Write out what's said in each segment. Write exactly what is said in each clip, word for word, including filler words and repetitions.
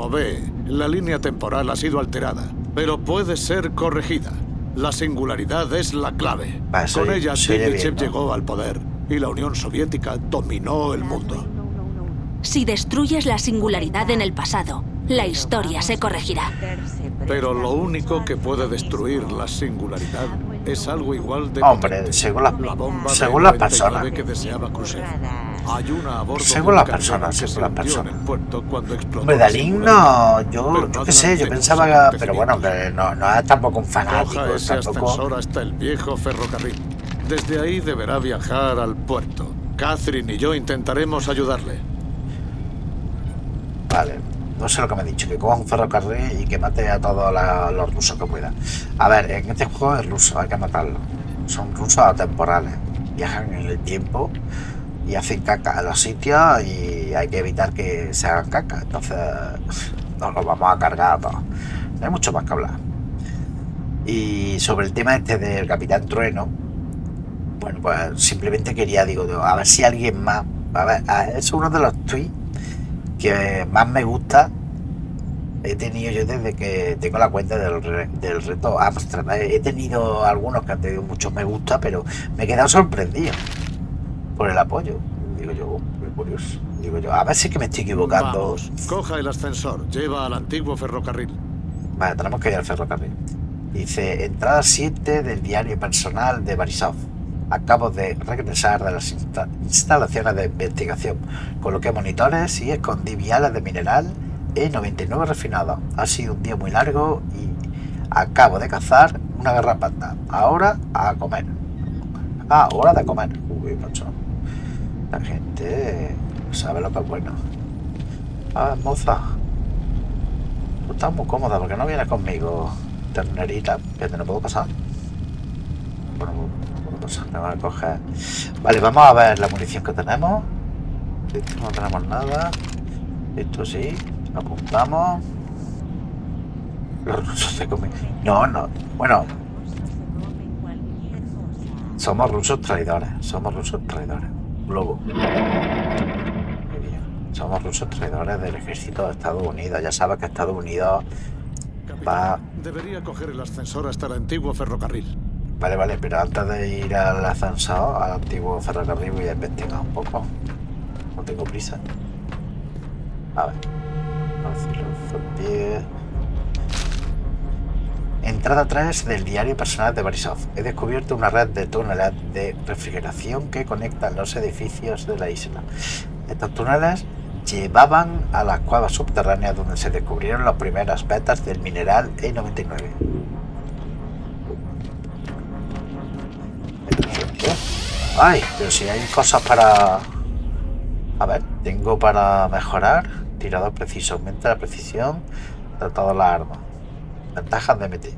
Como ve, la línea temporal ha sido alterada, pero puede ser corregida. La singularidad es la clave. Va, soy, Con ella, Chernyshev ¿no? llegó al poder y la Unión Soviética dominó el mundo. Si destruyes la singularidad en el pasado, la historia se corregirá. Pero lo único que puede destruir la singularidad es algo igual de... Hombre, según, la, la bomba según las personas. Que deseaba Khrushchev. Hay una a bordo según las personas, según las personas. Hombre, Dalín no, yo, yo qué sé, yo pensaba que... Pero bueno, que no, no es tampoco un fanático, Coja ese tampoco... ascensor hasta el viejo ferrocarril. Desde ahí deberá viajar al puerto. Catherine y yo intentaremos ayudarle. Vale, no sé lo que me ha dicho, que coja un ferrocarril y que mate a todos la, los rusos que pueda. A ver, en este juego es ruso, hay que matarlo. Son rusos atemporales, viajan en el tiempo y hacen caca a los sitios y hay que evitar que se hagan caca. Entonces nos los vamos a cargar a todos. No hay mucho más que hablar. Y sobre el tema este del Capitán Trueno, bueno, pues simplemente quería, digo, a ver si alguien más... A ver, es uno de los tweets que más me gusta he tenido yo desde que tengo la cuenta del, re, del reto Amstrad. He tenido algunos que han tenido muchos me gusta, pero me he quedado sorprendido por el apoyo. Digo yo, muy curioso. Digo yo, a ver si es que me estoy equivocando. Vamos, coja el ascensor, lleva al antiguo ferrocarril. Vale, tenemos que ir al ferrocarril. Dice, entrada siete del diario personal de Borisov. Acabo de regresar de las insta instalaciones de investigación. Coloqué monitores y escondí viales de mineral E noventa y nueve refinado. Ha sido un día muy largo y acabo de cazar una garrapata. Ahora a comer. Ah, hora de comer. Uy, macho. La gente sabe lo que es bueno. Ah, moza. Tú estás muy cómoda porque no vienes conmigo, ternerita, que te no puedo pasar. Bueno, me voy a coger. Vale, vamos a ver la munición que tenemos. Esto no tenemos nada. Esto sí. Apuntamos. Los rusos se comen. No, no. Bueno. Somos rusos traidores. Somos rusos traidores. Globo. Somos rusos traidores del ejército de Estados Unidos. Ya sabes que Estados Unidos va... Debería coger el ascensor hasta el antiguo ferrocarril. Vale, vale, pero antes de ir al ascensor, al antiguo ferrocarril, voy a investigar un poco. No tengo prisa. A ver. Entrada tres del diario personal de Borisov. He descubierto una red de túneles de refrigeración que conectan los edificios de la isla. Estos túneles llevaban a las cuevas subterráneas donde se descubrieron las primeras vetas del mineral E noventa y nueve. Ay, pero si hay cosas para... A ver, tengo para mejorar. Tirador preciso, aumenta la precisión de todas las armas. Ventajas de M T.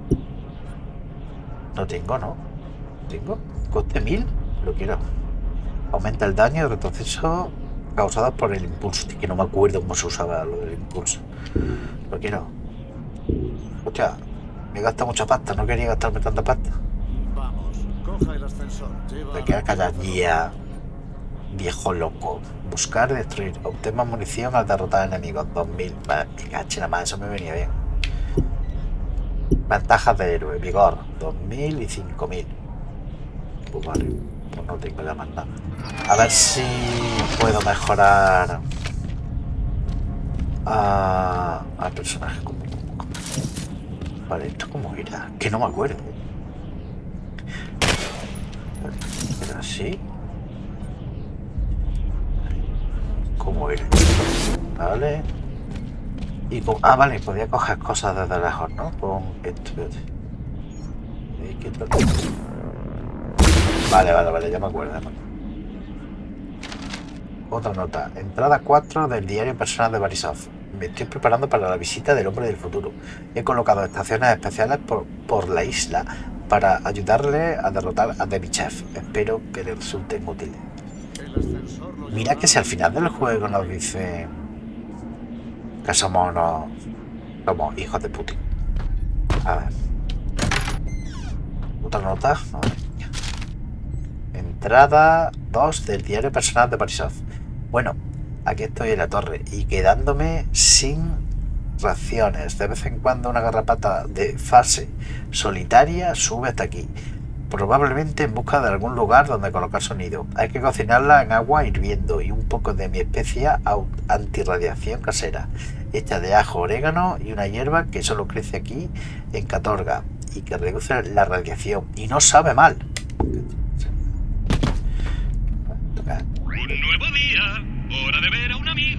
No tengo, ¿no? ¿Tengo? ¿Coste mil? Lo quiero. Aumenta el daño de retroceso causado por el impulso. Es que no me acuerdo cómo se usaba lo del impulso. Lo quiero. Hostia, me gasta mucha pasta. No quería gastarme tanta pasta. Vamos, coja el ascensor. Te quedas callado ya, viejo loco. Buscar y destruir. Obtén más munición al derrotar enemigos. dos mil. Vale, me caché nada más. Eso me venía bien. Ventajas de héroe. Vigor. dos mil y cinco mil. Pues vale. Pues no tengo ya más nada. A ver si puedo mejorar a, al personaje. Vale, ¿esto cómo era? Que no me acuerdo. Era así. ¿Cómo era? Vale. Y con... Ah, vale, podía coger cosas desde lejos, ¿no? Con esto. Vale, vale, vale, ya me acuerdo. Otra nota. Entrada cuatro del diario personal de Borisov. Me estoy preparando para la visita del hombre del futuro. He colocado estaciones especiales por, por la isla para ayudarle a derrotar a Devichev. Espero que le resulten útiles. Mira que si al final del juego nos dice que somos unos somos hijos de Putin. A ver. Otra nota. Entrada dos del diario personal de Borisov. Bueno, aquí estoy en la torre y quedándome sin reacciones. De vez en cuando una garrapata de fase solitaria sube hasta aquí, probablemente en busca de algún lugar donde colocar sonido. Hay que cocinarla en agua hirviendo y un poco de mi especia antirradiación casera, hecha de ajo, orégano y una hierba que solo crece aquí en Katorga y que reduce la radiación y no sabe mal. Un nuevo día, hora de ver a un amigo.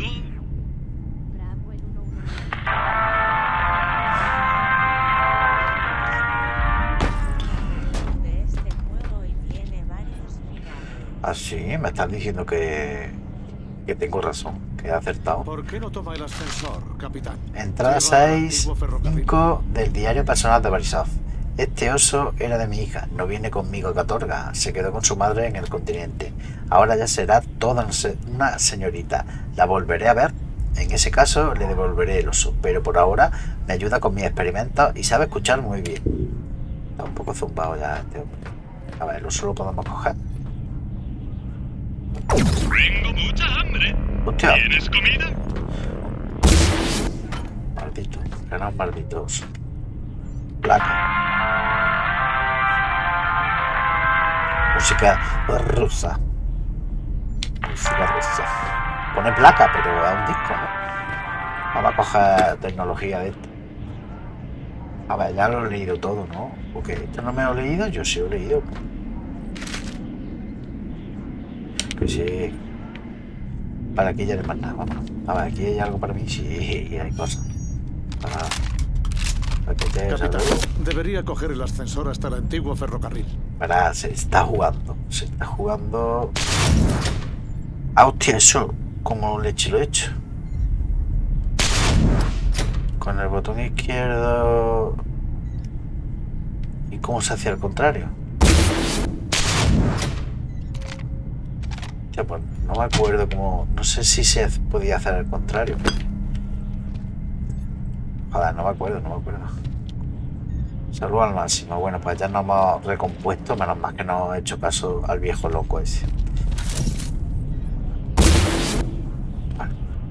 Así, me estás diciendo que, que tengo razón, que he acertado. ¿Por qué no toma el ascensor, capitán? Entrada seis cinco del diario personal de Borisov. Este oso era de mi hija, no viene conmigo a Katorga, se quedó con su madre en el continente. Ahora ya será toda una señorita. La volveré a ver. En ese caso le devolveré el oso, pero por ahora me ayuda con mis experimentos y sabe escuchar muy bien. Está un poco zumbado ya este hombre. A ver, el oso lo podemos coger. Tengo mucha hambre. Hostia. ¿Tienes comida? Maldito, eran malditos. Placa. Música rusa. Música rusa. Pone placa, pero es un disco, ¿no? Vamos a coger tecnología de esto. A ver, ya lo he leído todo, ¿no? Porque esto no me lo he leído, yo sí lo he leído. Que sí. Para aquí ya no hay más nada, vámonos. A ver, aquí hay algo para mí, sí, hay cosas. Para... Capitán, debería coger el ascensor hasta el antiguo ferrocarril. Verá, se está jugando. Se está jugando. Ah, hostia, eso. Como leche lo he hecho. Con el botón izquierdo. ¿Y cómo se hacía al contrario? Ya, pues no me acuerdo cómo. No sé si se podía hacer al contrario. Joder, no me acuerdo, no me acuerdo. Salud al máximo. Bueno, pues ya nos hemos recompuesto. Menos mal que no he hecho caso al viejo loco ese. Vale.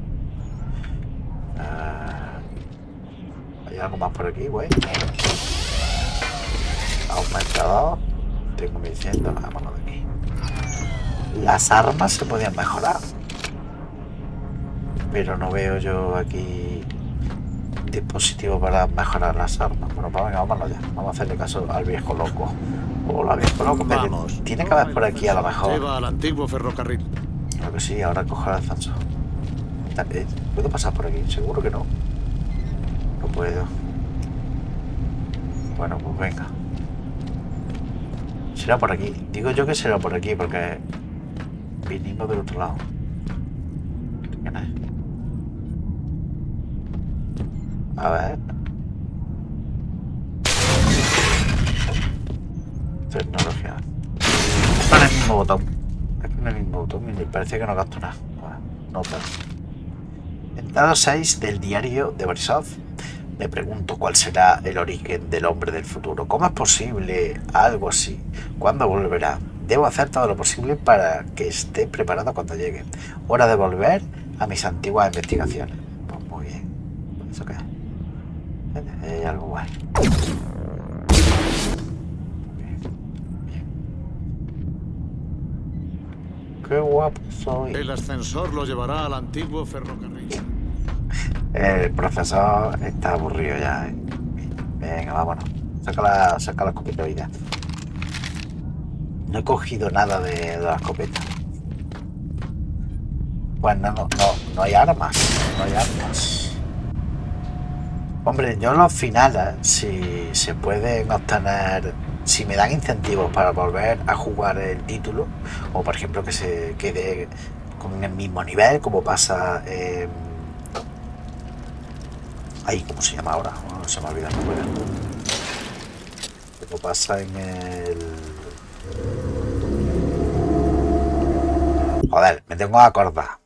Uh, ¿Hay algo más por aquí, güey? Aumentador. Tengo mil cien. Vámonos de aquí. Las armas se podían mejorar. Pero no veo yo aquí dispositivo para mejorar las armas. Bueno, pues venga, vámonos ya. Vamos a hacerle caso al viejo loco. Hola, viejo loco. Vamos. Tiene que haber por aquí a lo mejor. Lleva al antiguo ferrocarril. Creo que sí, ahora cojo el ascensor. ¿Puedo pasar por aquí? Seguro que no. No puedo. Bueno, pues venga. Será por aquí. Digo yo que será por aquí porque vinimos del otro lado. ¿Quién es? A ver. Tecnología. Con el mismo botón. Es con el mismo botón y me parece que no gasto nada. Nota. Entrada seis del diario de Borisov. Me pregunto cuál será el origen del hombre del futuro. ¿Cómo es posible algo así? ¿Cuándo volverá? Debo hacer todo lo posible para que esté preparado cuando llegue. Hora de volver a mis antiguas investigaciones. Pues muy bien. ¿Eso qué es? Hay algo guay. Bien, bien. Qué guapo soy. El ascensor lo llevará al antiguo ferrocarril. El profesor está aburrido ya. ¿eh? Venga, vámonos. Saca la, saca la escopeta de vida. No he cogido nada de, de la escopeta. Pues no, no, no, no hay armas. No hay armas. Hombre, yo los finales, si se pueden obtener, si me dan incentivos para volver a jugar el título, o por ejemplo que se quede con el mismo nivel, como pasa en... Ahí, ¿cómo se llama ahora? Oh, se me ha olvidado el nombre. Como pasa en el... Joder, me tengo que acordar.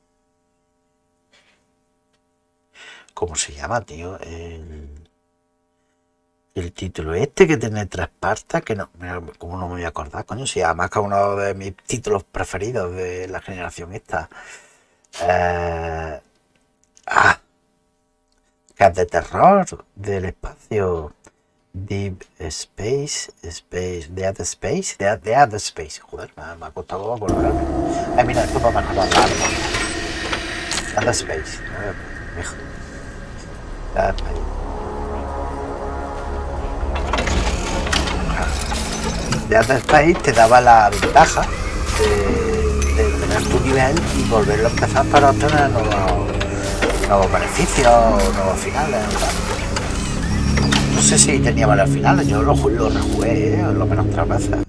¿Cómo se llama, tío? El, el título este que tiene tres partes, que no, ¿cómo no me voy a acordar, coño? Si además que es uno de mis títulos preferidos de la generación esta. Eh, ah, que es de terror, del espacio. Deep Space, Space, Dead Space, Dead, Dead Space. Joder, me, me ha costado acordarme. Ay, mira, esto va a mejorar la arma. Dead Space. Hijo. Dead Space. Dead Space te daba la ventaja de, de tener tu nivel y volverlo a empezar para obtener nuevos, nuevos beneficios, nuevos finales. ¿Verdad? No sé si tenía varios finales, yo lo, lo rejugué, ¿eh? Lo menos tres veces.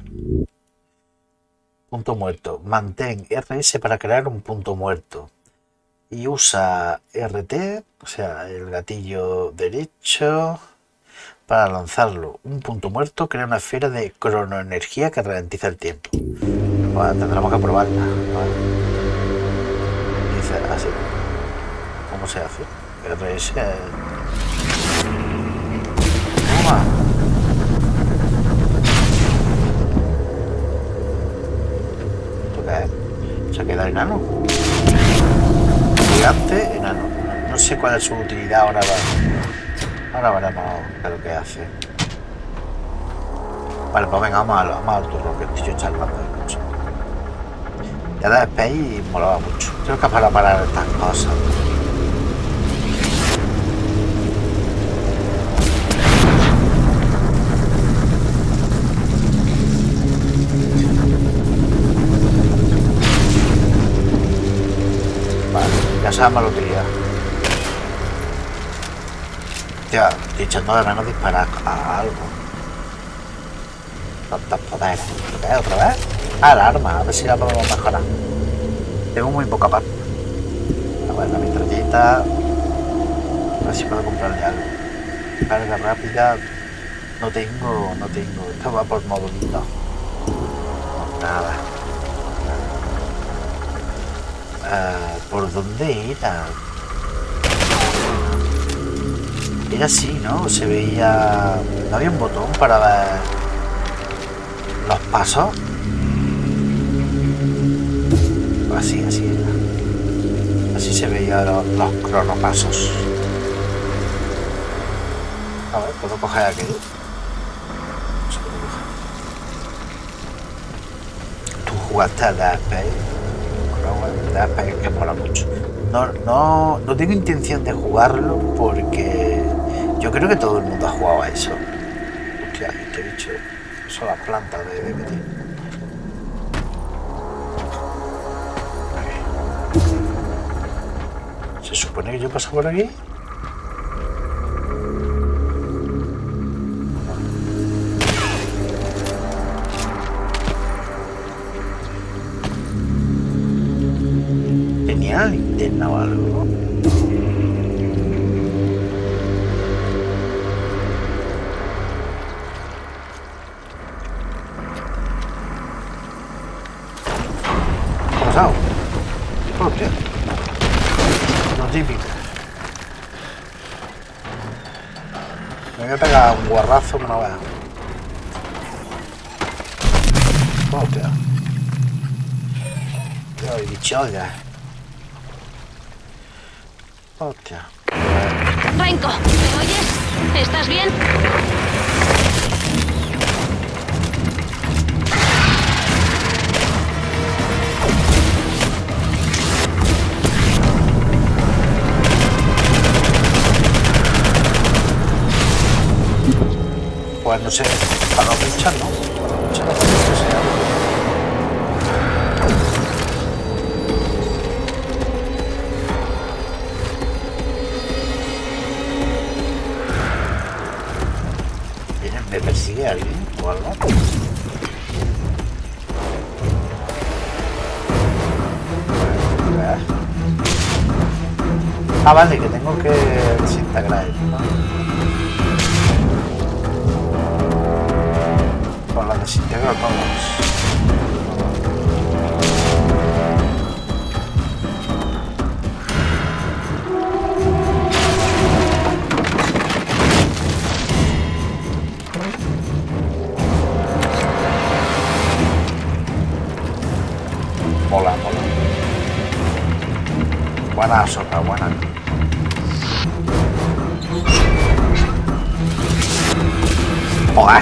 Punto muerto. Mantén R S para crear un punto muerto. Y usa R T, o sea, el gatillo derecho, para lanzarlo. Un punto muerto crea una esfera de cronoenergía que ralentiza el tiempo. Bueno, tendremos que probarla. ¿Vale? Dice así. ¿Cómo se hace? R S. ¿Esto qué es? Se queda enano. Gigante, enano. No sé cuál es su utilidad ahora. Va. Ahora veremos qué es lo que hace. Vale, pues venga, vamos a, vamos al turno que estoy yo charlando de mucho. Ya de Space molaba mucho. Tengo que parar para estas cosas. Ya sabemos la utilidad. Ya, estoy echando de menos disparar a algo. Tantos poderes. ¿Qué es otra vez? Ah, la arma, a ver si la podemos mejorar. Tengo muy poca parte. A ver, la metralleta. A ver si puedo comprarle algo. Carga rápida. No tengo, no tengo. Esto va por modulito. No, nada. Uh, ¿Por dónde era? Era así, ¿no? Se veía... ¿No había un botón para ver los pasos? Así, así era. Así se veían los, los cronopasos. A ver, ¿puedo coger aquello? No sé cómo coger. Tú jugaste a Dead Space. Dead Space que mola mucho. No, no, no tengo intención de jugarlo porque yo creo que todo el mundo ha jugado a eso. Hostia, este bicho. Son las plantas de D M T. Se supone que yo paso por aquí. Tenía linterna o algo. ¿Qué ha pasado? Hostia. Lo típico. Me voy a pegar un guarrazo una vez. Hostia. Ay, bicholla. Hostia. Renko, ¿me oyes? ¿Estás bien? Pues no sé, para los bichos no. Para los bichos no creo que sea. ¿Me persigue alguien o algo? Ah, vale, que tengo que desintegrar esto, ¿no? Pues la desintegro todos. Mola, mola. Buena sopa, buena. Joder.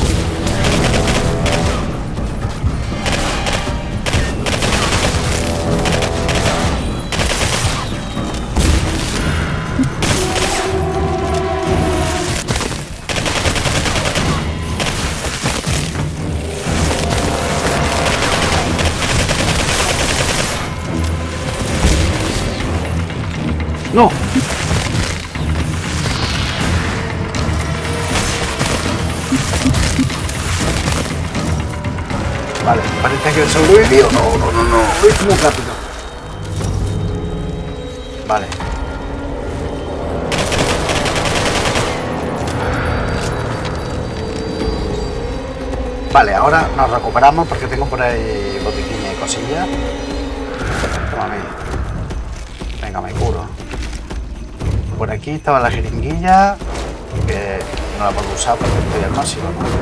No. Vale, parece que sobrevivió. No, no, no, no. Es muy rápido. Vale. Vale, ahora nos recuperamos porque tengo por ahí botiquines y cosillas. Toma, venga, me curo. Por aquí estaba la jeringuilla, que no la puedo usar porque estoy al máximo,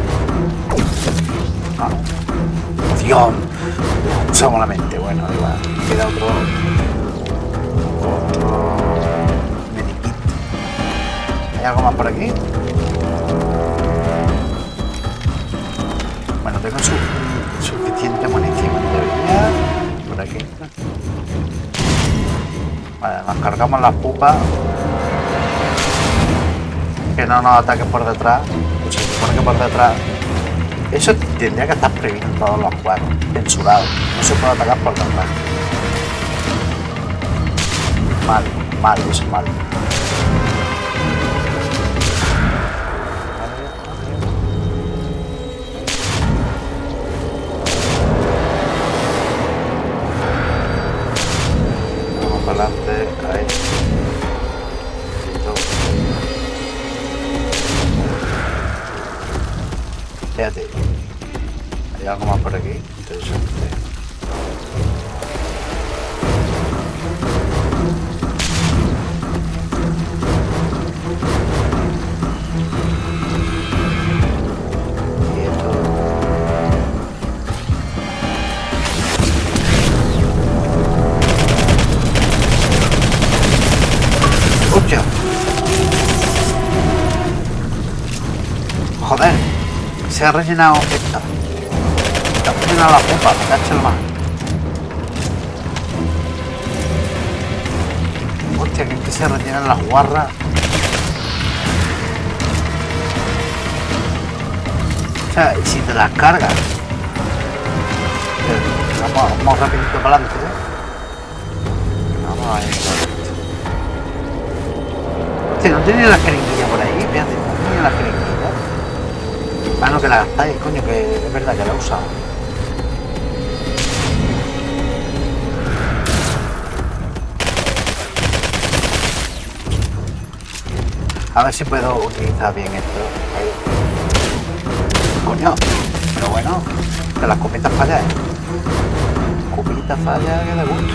¿no? No. Poción. Usamos la mente. Bueno, igual. Queda otro... Otro... Medikit. ¿Hay algo más por aquí? Bueno, tengo su, suficiente munición en teoría. Por aquí. Vale, nos cargamos las pupas. Que no nos ataquen por detrás. Pues se supone que por detrás. Eso tendría que estar prohibido en todos los juegos. Censurado. No se puede atacar por detrás. Mal, mal, eso es mal. Vamos para adelante. Ahí. Fíjate, hay algo más por aquí, interesante. Y esto... ¡Hostia! ¡Joder! Se ha rellenado esta. Se ha rellenado la pupa, me cacho el mar. Hostia, que se rellenan las guarras. O sea, y si te las cargas. Vamos, vamos rapidito para adelante, ¿eh? Vamos a ver. Hostia, no tiene la jeringuilla por ahí, fíjate, no tiene la jeringuilla. Ah, no, que la gastáis, coño, que es verdad que la he usado. A ver si puedo utilizar bien esto. Ahí. Coño, pero bueno, que la escopeta falla, ¿eh? Escopeta falla que de gusto.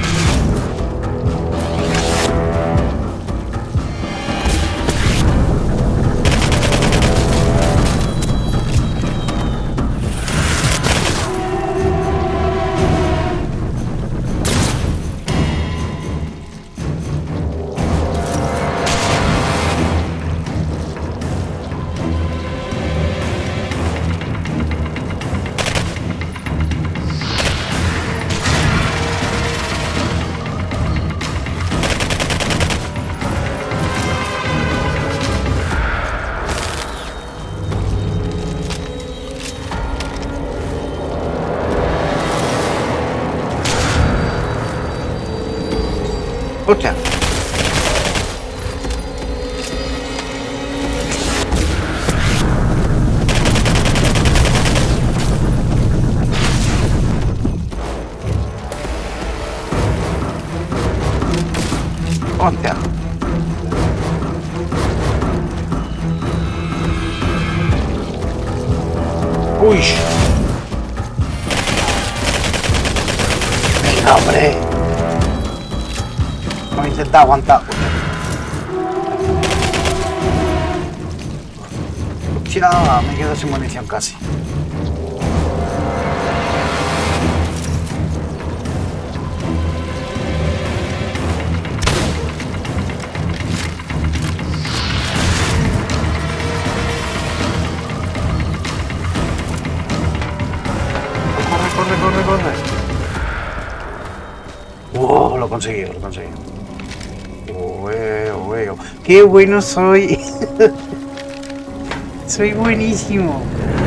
Hostia. Hostia. Uy. Venga, hombre. Vamos a intentar aguantar. Hostia, me quedo sin munición casi. Oh, lo conseguí, lo conseguí. Ué, ué, ¡qué bueno soy! Soy buenísimo.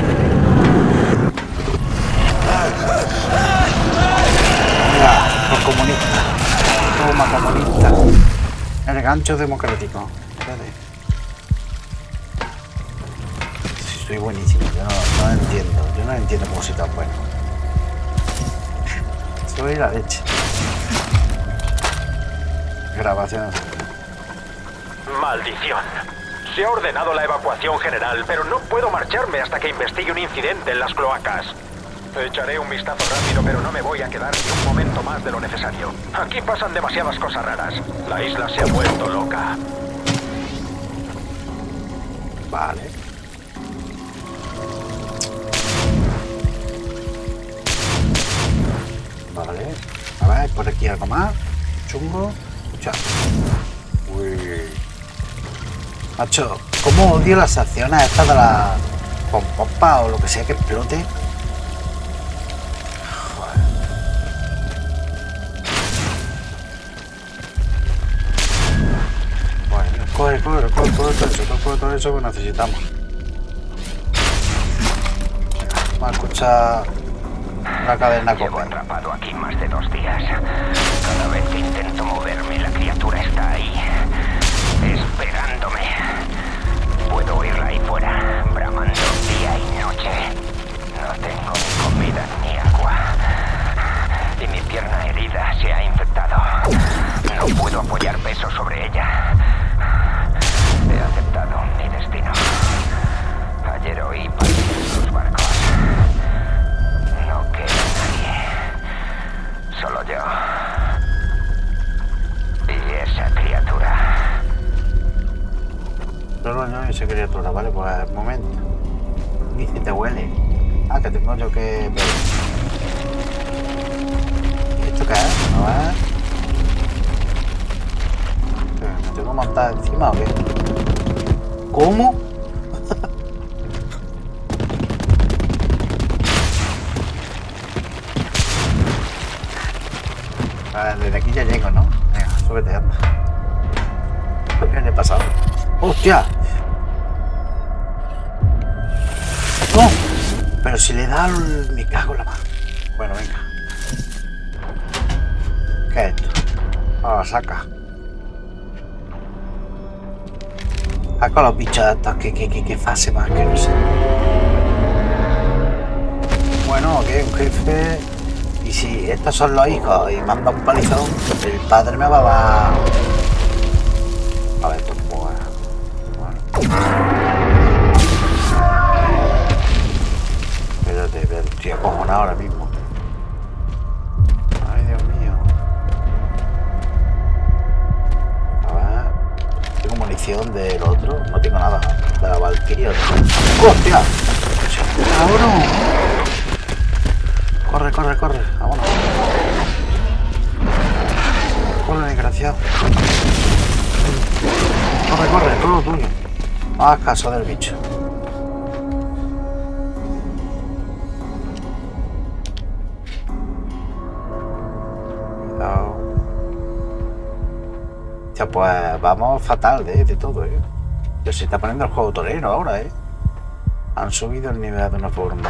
Mira, los comunistas. Toma, comunista. El gancho democrático. Espérate. Soy buenísimo. Yo no, no entiendo. Yo no entiendo cómo soy tan bueno. Soy la leche. Grabación. Maldición. Se ha ordenado la evacuación general, pero no puedo marcharme hasta que investigue un incidente en las cloacas. Echaré un vistazo rápido, pero no me voy a quedar ni un momento más de lo necesario. Aquí pasan demasiadas cosas raras. La isla se ha vuelto loca. Vale. Vale. A ver, por aquí algo más. Chungo. Escucha. Uy. Macho, ¿cómo odio las acciones estas de la... con pompa o lo que sea que explote? Joder. Bueno, coge, coge, coge, coge todo eso, coge todo eso que necesitamos. Vamos a escuchar una cadena Llevo copa. atrapado aquí más de dos días. Cada vez que intento moverme, la criatura está ahí, esperándome. Puedo oírla ahí fuera, bramando día y noche. No tengo ni comida ni agua. Y mi pierna herida se ha infectado. No puedo apoyar peso sobre ella. He aceptado mi destino. Ayer oí partir sus barcos. No queda nadie. Solo yo. Y esa criatura. No, no, no, esa criatura, vale, pues un momento. Ni si te huele. Ah, que tengo yo que ver. ¿Y esto qué es? A ver. ¿Me tengo montada encima o qué? ¿Cómo? Vale, desde aquí ya llego, ¿no? Venga, súbete, anda. ¿Qué le he pasado? ¡Hostia! ¡No! Pero si le da el... me cago en la mano. Bueno, venga. ¿Qué es esto? Ah, saca. Saca los bichos estos. ¿Qué, qué, qué, qué fase más que no sé? Bueno, que un jefe... Y si estos son los hijos y manda un palizón, el padre me va a dar... A ver, pues... Espérate, espérate, estoy acojonado ahora mismo. Ay, Dios mío. A ver. Tengo munición del otro. No tengo nada. De la Valkyria. ¡Hostia! ¡Cabrón! Corre, corre, corre. Vámonos. Corre, desgraciado. Corre, corre, todo tuyo. No hagas caso del bicho. Cuidado. Ya pues vamos fatal de, de todo, eh. Ya se está poniendo el juego torero ahora, eh. Han subido el nivel de una forma.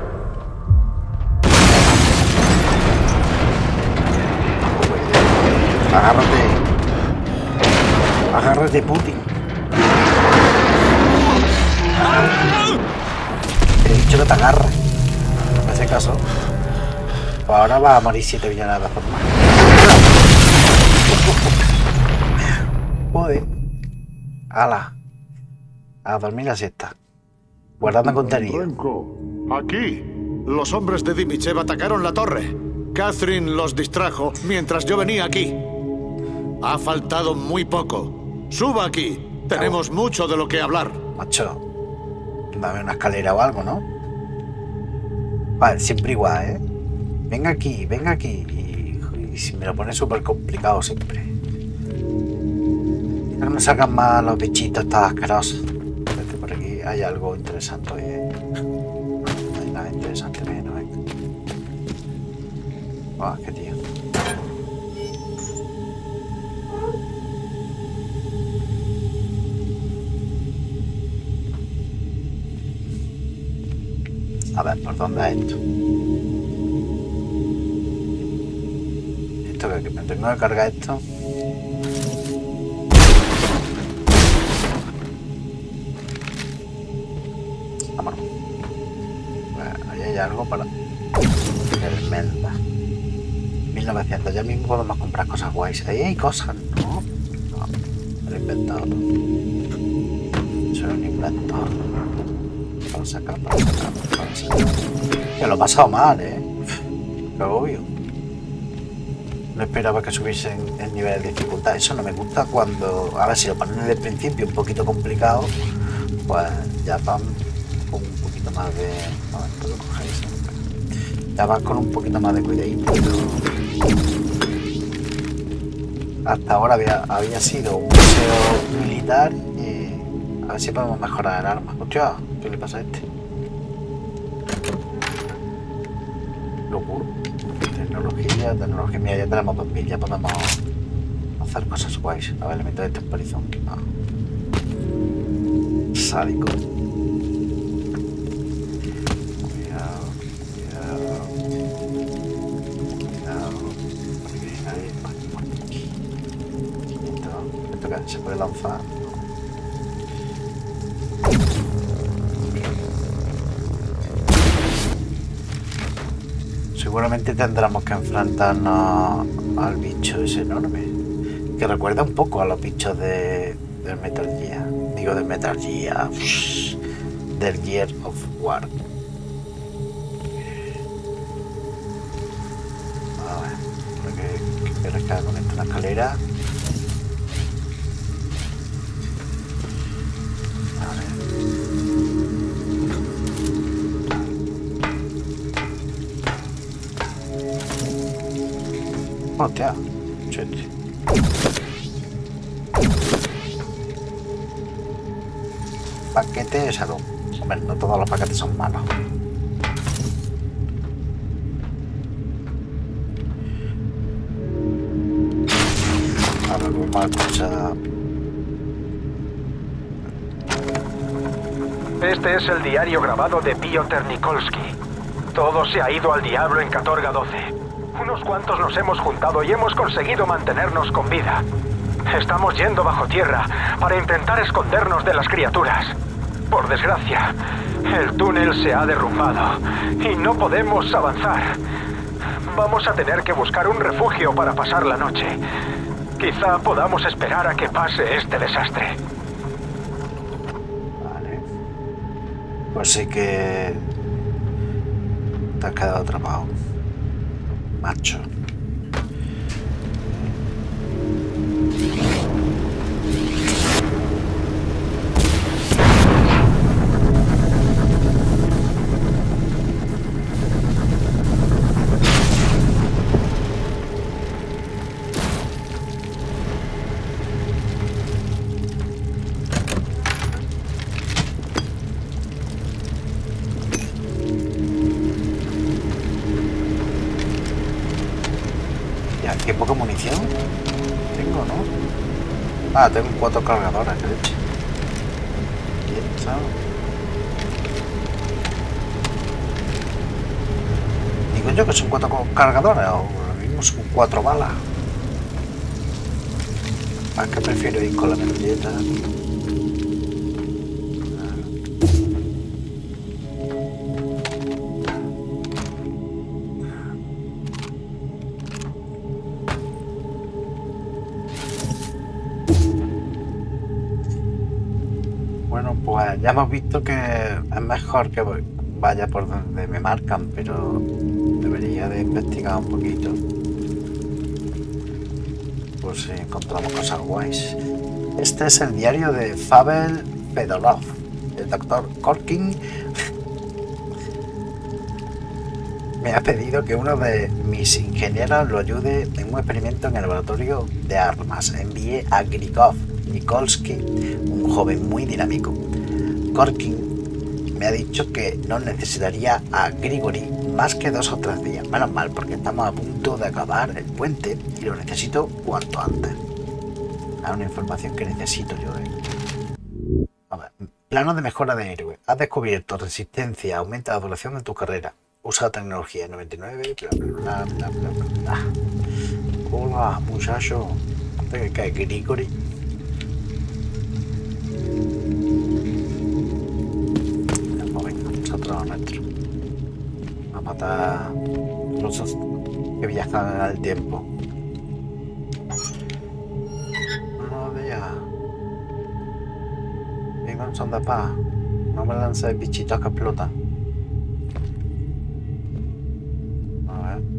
Agárrate. Agárrate, Putin. He dicho que te agarra. En ese caso. Pues ahora va a morir siete villanas de forma. Joder. Ala. A dormir la siesta. Guardando contenido. Aquí. Los hombres de Dimichev atacaron la torre. Catherine los distrajo mientras yo venía aquí. Ha faltado muy poco. Suba aquí. Tenemos mucho de lo que hablar. Macho. Dame una escalera o algo, ¿no? Vale, siempre igual, ¿eh? Venga aquí, venga aquí. Y, y si me lo pone súper complicado siempre. Que no me sacan más los bichitos estos asquerosos. Vete por aquí, hay algo interesante hoy, ¿eh? No hay nada interesante menos, ¿eh? Ah, qué tío. A ver, ¿por dónde es esto? Esto que me tengo que cargar esto. Vámonos. Bueno, ahí hay algo para el Melda. mil novecientos, ya mismo podemos comprar cosas guays. Ahí hay cosas, ¿no? No, me lo he inventado. Soy un inventor. Para sacar, para sacar, para sacar. Que lo he pasado mal, ¿eh? Qué obvio. No esperaba que subiesen el nivel de dificultad. Eso no me gusta cuando... A ver, si lo ponen desde el principio un poquito complicado, pues ya van con un poquito más de... A ver, ¿puedo coger eso? Ya van con un poquito más de cuidadito. Hasta ahora había, había sido un museo militar y a ver si podemos mejorar el arma. Hostia, ¿qué le pasa a este? Locura. Tecnología, tecnología. Mira, ya tenemos dos mil, ya podemos hacer cosas guays. A ver, elemento de temporización. No. Sádico. Cuidado, cuidado. Cuidado. Porque ahí, aquí. Esto, esto que se puede lanzar. Seguramente tendremos que enfrentarnos al bicho ese enorme, que recuerda un poco a los bichos de, del Metal Gear, digo del Metal Gear, uff, del Gear of War. A ver, porque que recarga con esta una escalera. Hostia, chute. Paquete de salud. Hombre, no todos los paquetes son malos. Ahora vamos a escuchar. Este es el diario grabado de Piotr Nikolsky. Todo se ha ido al diablo en Katorga doce. Unos cuantos nos hemos juntado y hemos conseguido mantenernos con vida. Estamos yendo bajo tierra para intentar escondernos de las criaturas. Por desgracia, el túnel se ha derrumbado y no podemos avanzar. Vamos a tener que buscar un refugio para pasar la noche. Quizá podamos esperar a que pase este desastre. Vale. Pues sí que te has quedado atrapado. Macho. Qué poca munición tengo, ¿no? Ah, tengo cuatro cargadores, de hecho. Y esto. Digo yo que son cuatro cargadores o lo mismo son cuatro balas. Ah, que prefiero ir con la metralleta. Pues ya hemos visto que es mejor que vaya por donde me marcan, pero debería de investigar un poquito por si encontramos cosas guays. Este es el diario de Pavel Fedorov, el doctor Korkin. Me ha pedido que uno de mis ingenieros lo ayude en un experimento en el laboratorio de armas. Envié a Grigov Nikolsky, un joven muy dinámico. Korkin me ha dicho que no necesitaría a Grigori más que dos o tres días. Menos mal, porque estamos a punto de acabar el puente y lo necesito cuanto antes. Es una información que necesito yo, ¿eh? A ver, plano de mejora de héroe. Has descubierto resistencia, aumenta la duración de tu carrera. Usa la tecnología noventa y nueve, bla bla bla bla bla bla. Hola, muchacho. ¿Te cae Grigori? Vamos, venga, nosotros a nuestro. A matar rusos que viajan al tiempo. No vea. Vengan, son de paz. No me lances bichitos que explotan. A ver.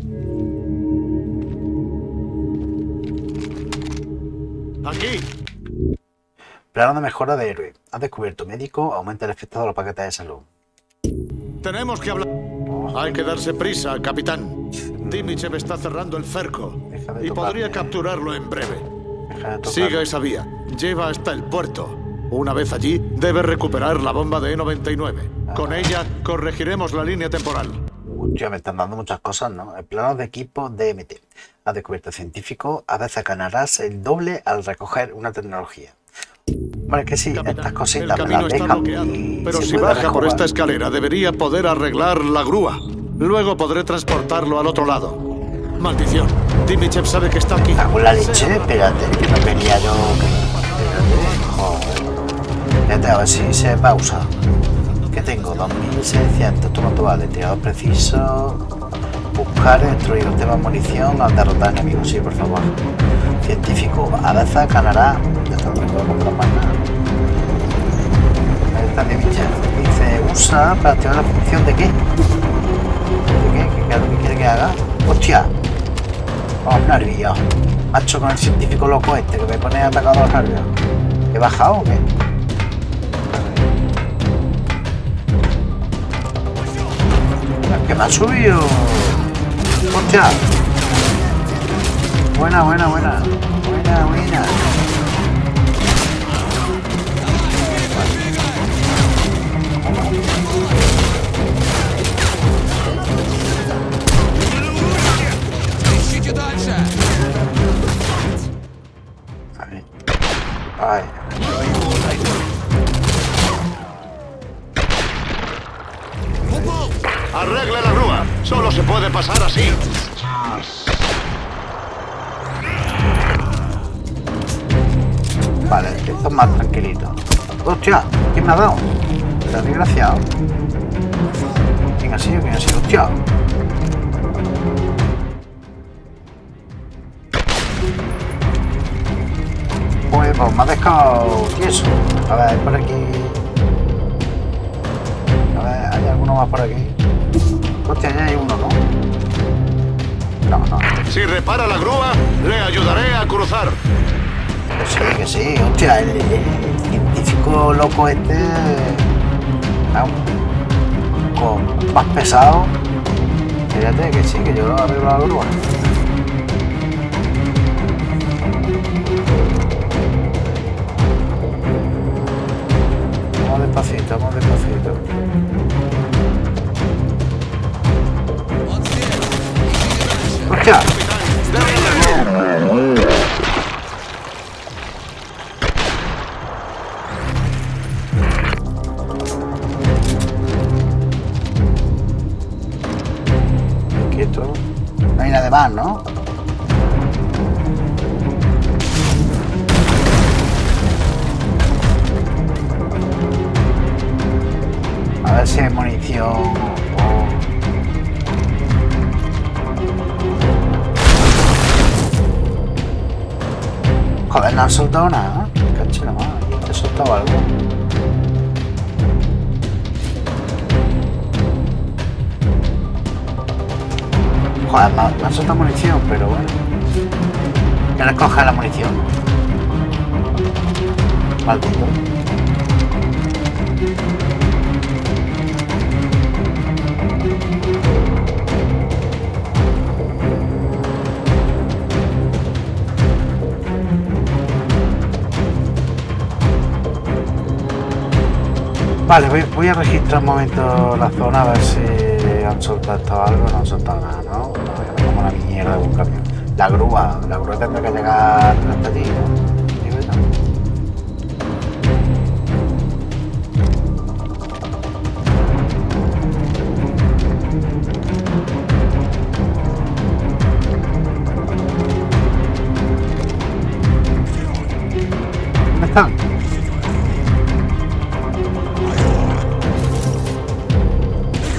Aquí. Plano de mejora de héroe. Has descubierto médico, aumenta el efecto de los paquetes de salud. Tenemos que hablar. Hay que darse prisa, capitán. Dimichev está cerrando el cerco y podría capturarlo en breve. Siga esa vía. Lleva hasta el puerto. Una vez allí, debe recuperar la bomba de E noventa y nueve. Con ella, corregiremos la línea temporal. Ya me están dando muchas cosas, ¿no? El plano de equipo D M T. Has descubierto científico, a veces ganarás el doble al recoger una tecnología. Vale, que sí, Capitán, estas cositas el me camino las está dejan bloqueado, y pero se si puede baja por rejugar. esta escalera, debería poder arreglar la grúa. Luego podré transportarlo al otro lado. Maldición. Dimichev sabe que está aquí. Hago la leche, espérate, que no venía yo. Espérate, joder. Espérate, a ver si se pausa. Que tengo dos mil seiscientos, ¿tú cuánto vale? Tirador preciso. Buscar, destruir los temas munición al derrotar enemigos, sí, por favor. Científico, a veces ganará. Ya está, no puedo comprar más nada. Ahí está Dimichev. Dice, usa para activar la función de qué. ¿De qué? ¿Qué es lo que quiere que haga? ¡Hostia! Oh, nervios. Macho, con el científico loco este que me pone atacado a los nervios. ¿He bajado o qué? ¿Qué me ha subido? ¡Hostia! Buena, buena, buena. Buena, buena. Ay. Arregle la grúa. Solo se puede pasar así. Vale, esto es más tranquilito. ¡Hostia! ¿Quién me ha dado? Está desgraciado. ¿Quién ha sido? ¿Quién ha sido? ¡Hostia! Pues, pues me ha dejado tieso. A ver, por aquí. A ver, ¿hay alguno más por aquí? Hostia, ya hay uno, ¿no? No, no. Si repara la grúa, le ayudaré a cruzar. Que sí, que sí. Hostia, el, el, el científico loco este... Con más pesado. Fíjate que sí, que yo lo arreglo la grúa. Vamos despacito, vamos despacito. ¡Hostia! Quieto. No hay nada más, ¿no? A ver si hay munición o... Joder, no han soltado nada, ¿eh? Cacho la mano, ¿te he soltado algo? Joder, me han soltado munición, pero bueno. Ya les coge la munición. Maldito. Vale, voy, voy a registrar un momento la zona a ver si han soltado algo. No han soltado nada, ¿no? No, como una mierda de un camión. La grúa, la grúa tendrá que llegar hasta allí, ¿no?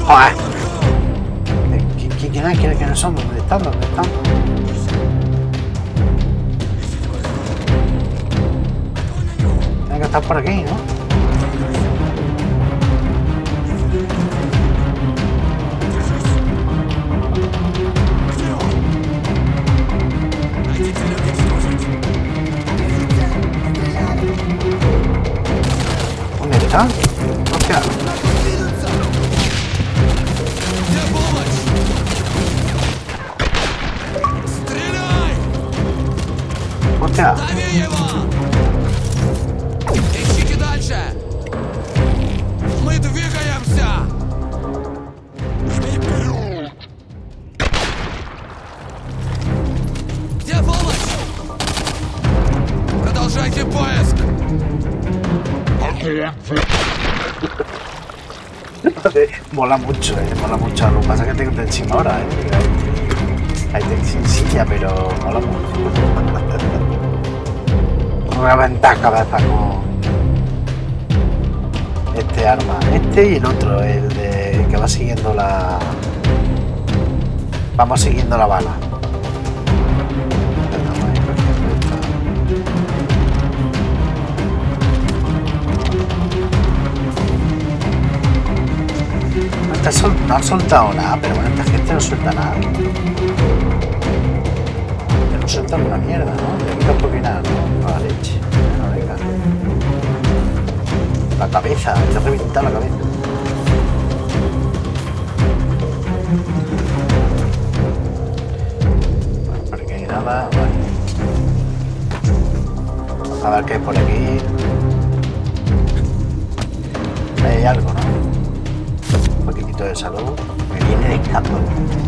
¡Joder! ¿Quién es? ¿Quiénes son? ¿Dónde están? ¿Dónde están? Tiene que estar por aquí, ¿no? ¿Dónde están? Hostia. Hostia. Ищите дальше! Мы двигаемся! Где помощь? Продолжайте поиск! Mola mucho, eh, mola mucho. Lo que pasa es que tengo tensión ahora, eh. Hay tensincilla, pero mola mucho. Reventar cabeza con este arma, este y el otro, el de que va siguiendo la. Vamos siguiendo la bala. No han soltado nada, pero bueno, esta gente no suelta nada. Ya no sueltan una mierda, ¿no? De aquí tampoco hay nada, ¿no? A la leche. No, venga. La cabeza, te ha reventado la cabeza. Bueno, por aquí hay nada, vale. A ver qué hay por aquí. Ahí hay algo, ¿no? Un poquitito de salud. Me viene de escándalo.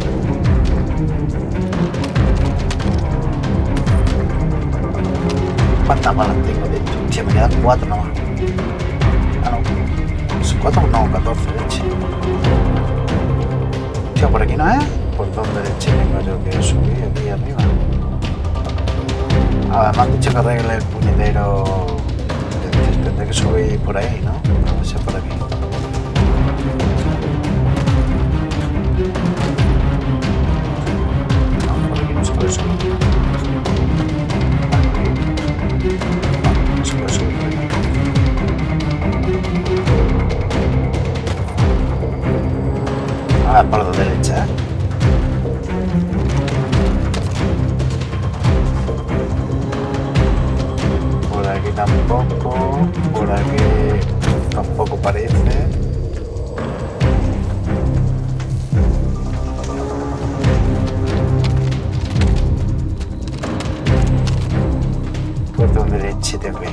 ¿Cuántas balas tengo de hecho? Hostia, me quedan cuatro nomás. Ah, no. ¿Cuatro? No, catorce, leche. Hostia, ¿por aquí no es? ¿Por dónde leche tengo yo que subir aquí arriba? A ver, me han dicho que arregle el puñetero. Tendré que subir por ahí, ¿no? A ver si es por aquí. No, por aquí no se puede subir. No se puede subir por aquí. A ver, por la derecha, ¿eh? Por aquí tampoco. Por aquí tampoco parece. ¿Por dónde leche te ve?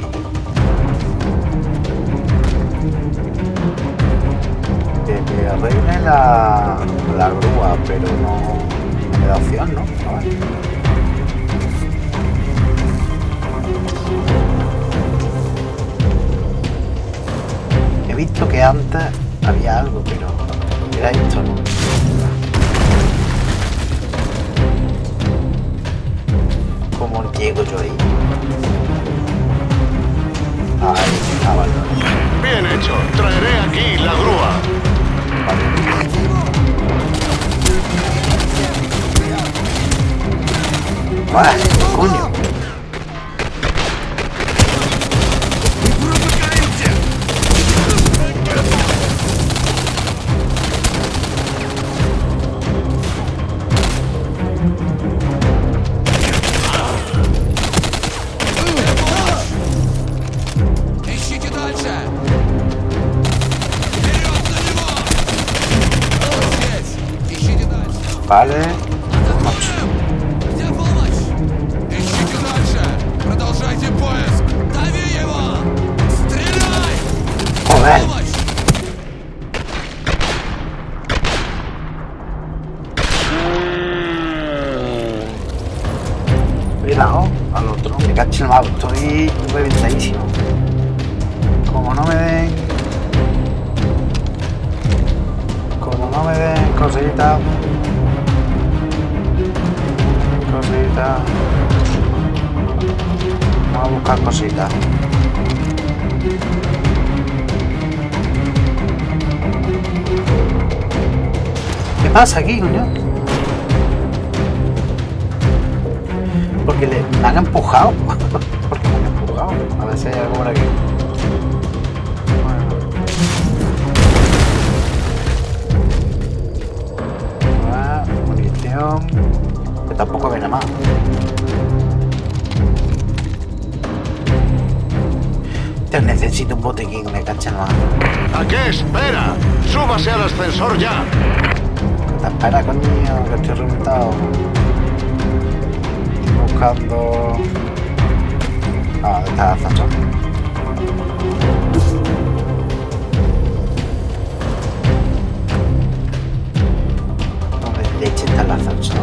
Que me arregle la, la grúa, pero no, no me da opción, ¿no? Vale. He visto que antes había algo, pero era esto, ¿no? ¿Cómo llego yo ahí? Ahí, ah, vale. Bien hecho. Traeré aquí la grúa. Vale, coño. Ищите дальше! Вперед на него! Здесь! Ищите дальше! Vale. Где помощь? Ищите дальше! Продолжайте поиск! Дави его! Стреляй! Joder. Помощь! Cuidado al otro. Me cacho el mapa. Estoy reventadísimo. Como no me den. Como no me den cositas. Cositas. Vamos a buscar cositas. pasa aquí, coño? Porque le, me han empujado. Porque me han empujado. A ver si hay algo por aquí. Bueno. Munición. Que tampoco viene más. Te necesito un botiquín, me caché más. ¿A qué espera? ¡Súbase al ascensor ya! ¿Qué te espera, coño? Que estoy reventado. Buscando... Ah, ¿dónde está el ascensor? ¿Dónde leche está el ascensor?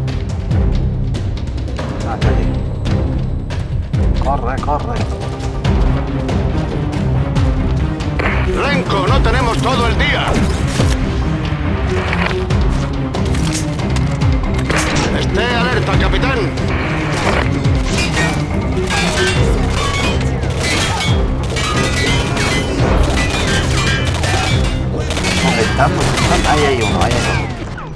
Ah, está aquí. Corre, corre. ¡Lenco! ¡No tenemos todo el día! ¡Esté alerta, capitán! ¿Dónde están? ¿Dónde están? Ahí hay uno, ahí hay uno.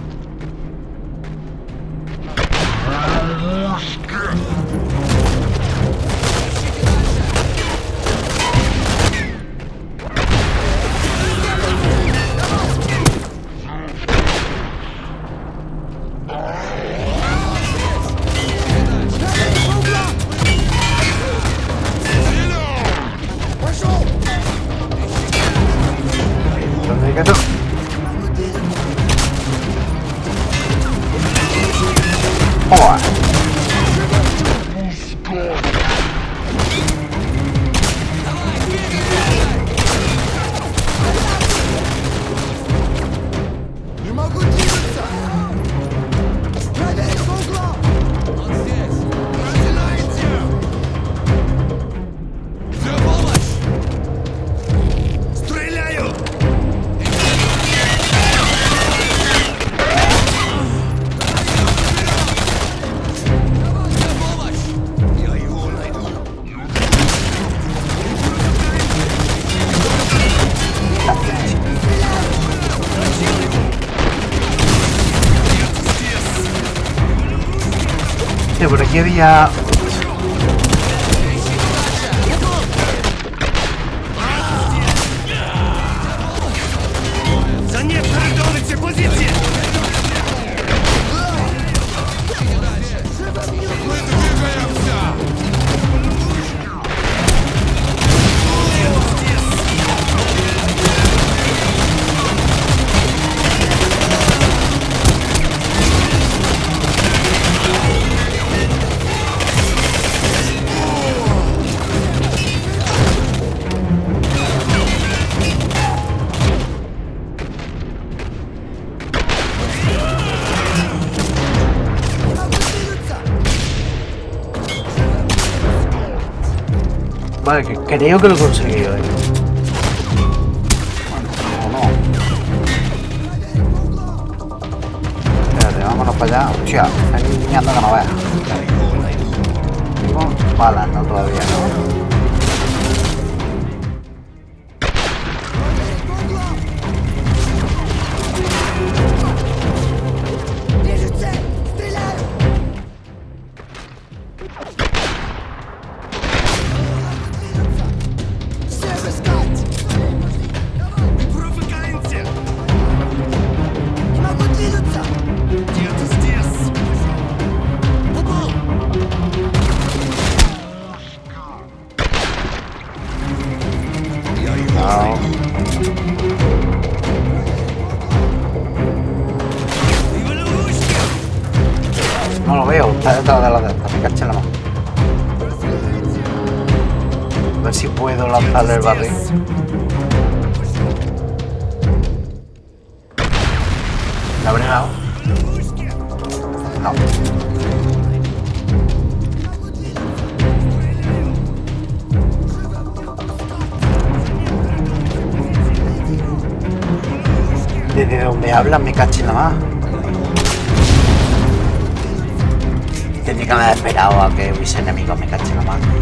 Por aquí había... Vale, que creo que lo he conseguido, eh. Bueno, o no. Espérate, vámonos para allá. Hostia, están guiñando que no veas. No, balas, no, todavía no. No lo veo, está detrás de la dentro, me caché en la mano. A ver si puedo lanzarle el barril. ¿La habré dado? No. Desde donde hablan me caché en la mano. Tendría que haber esperado a que hubiese enemigos, me caché en la mano.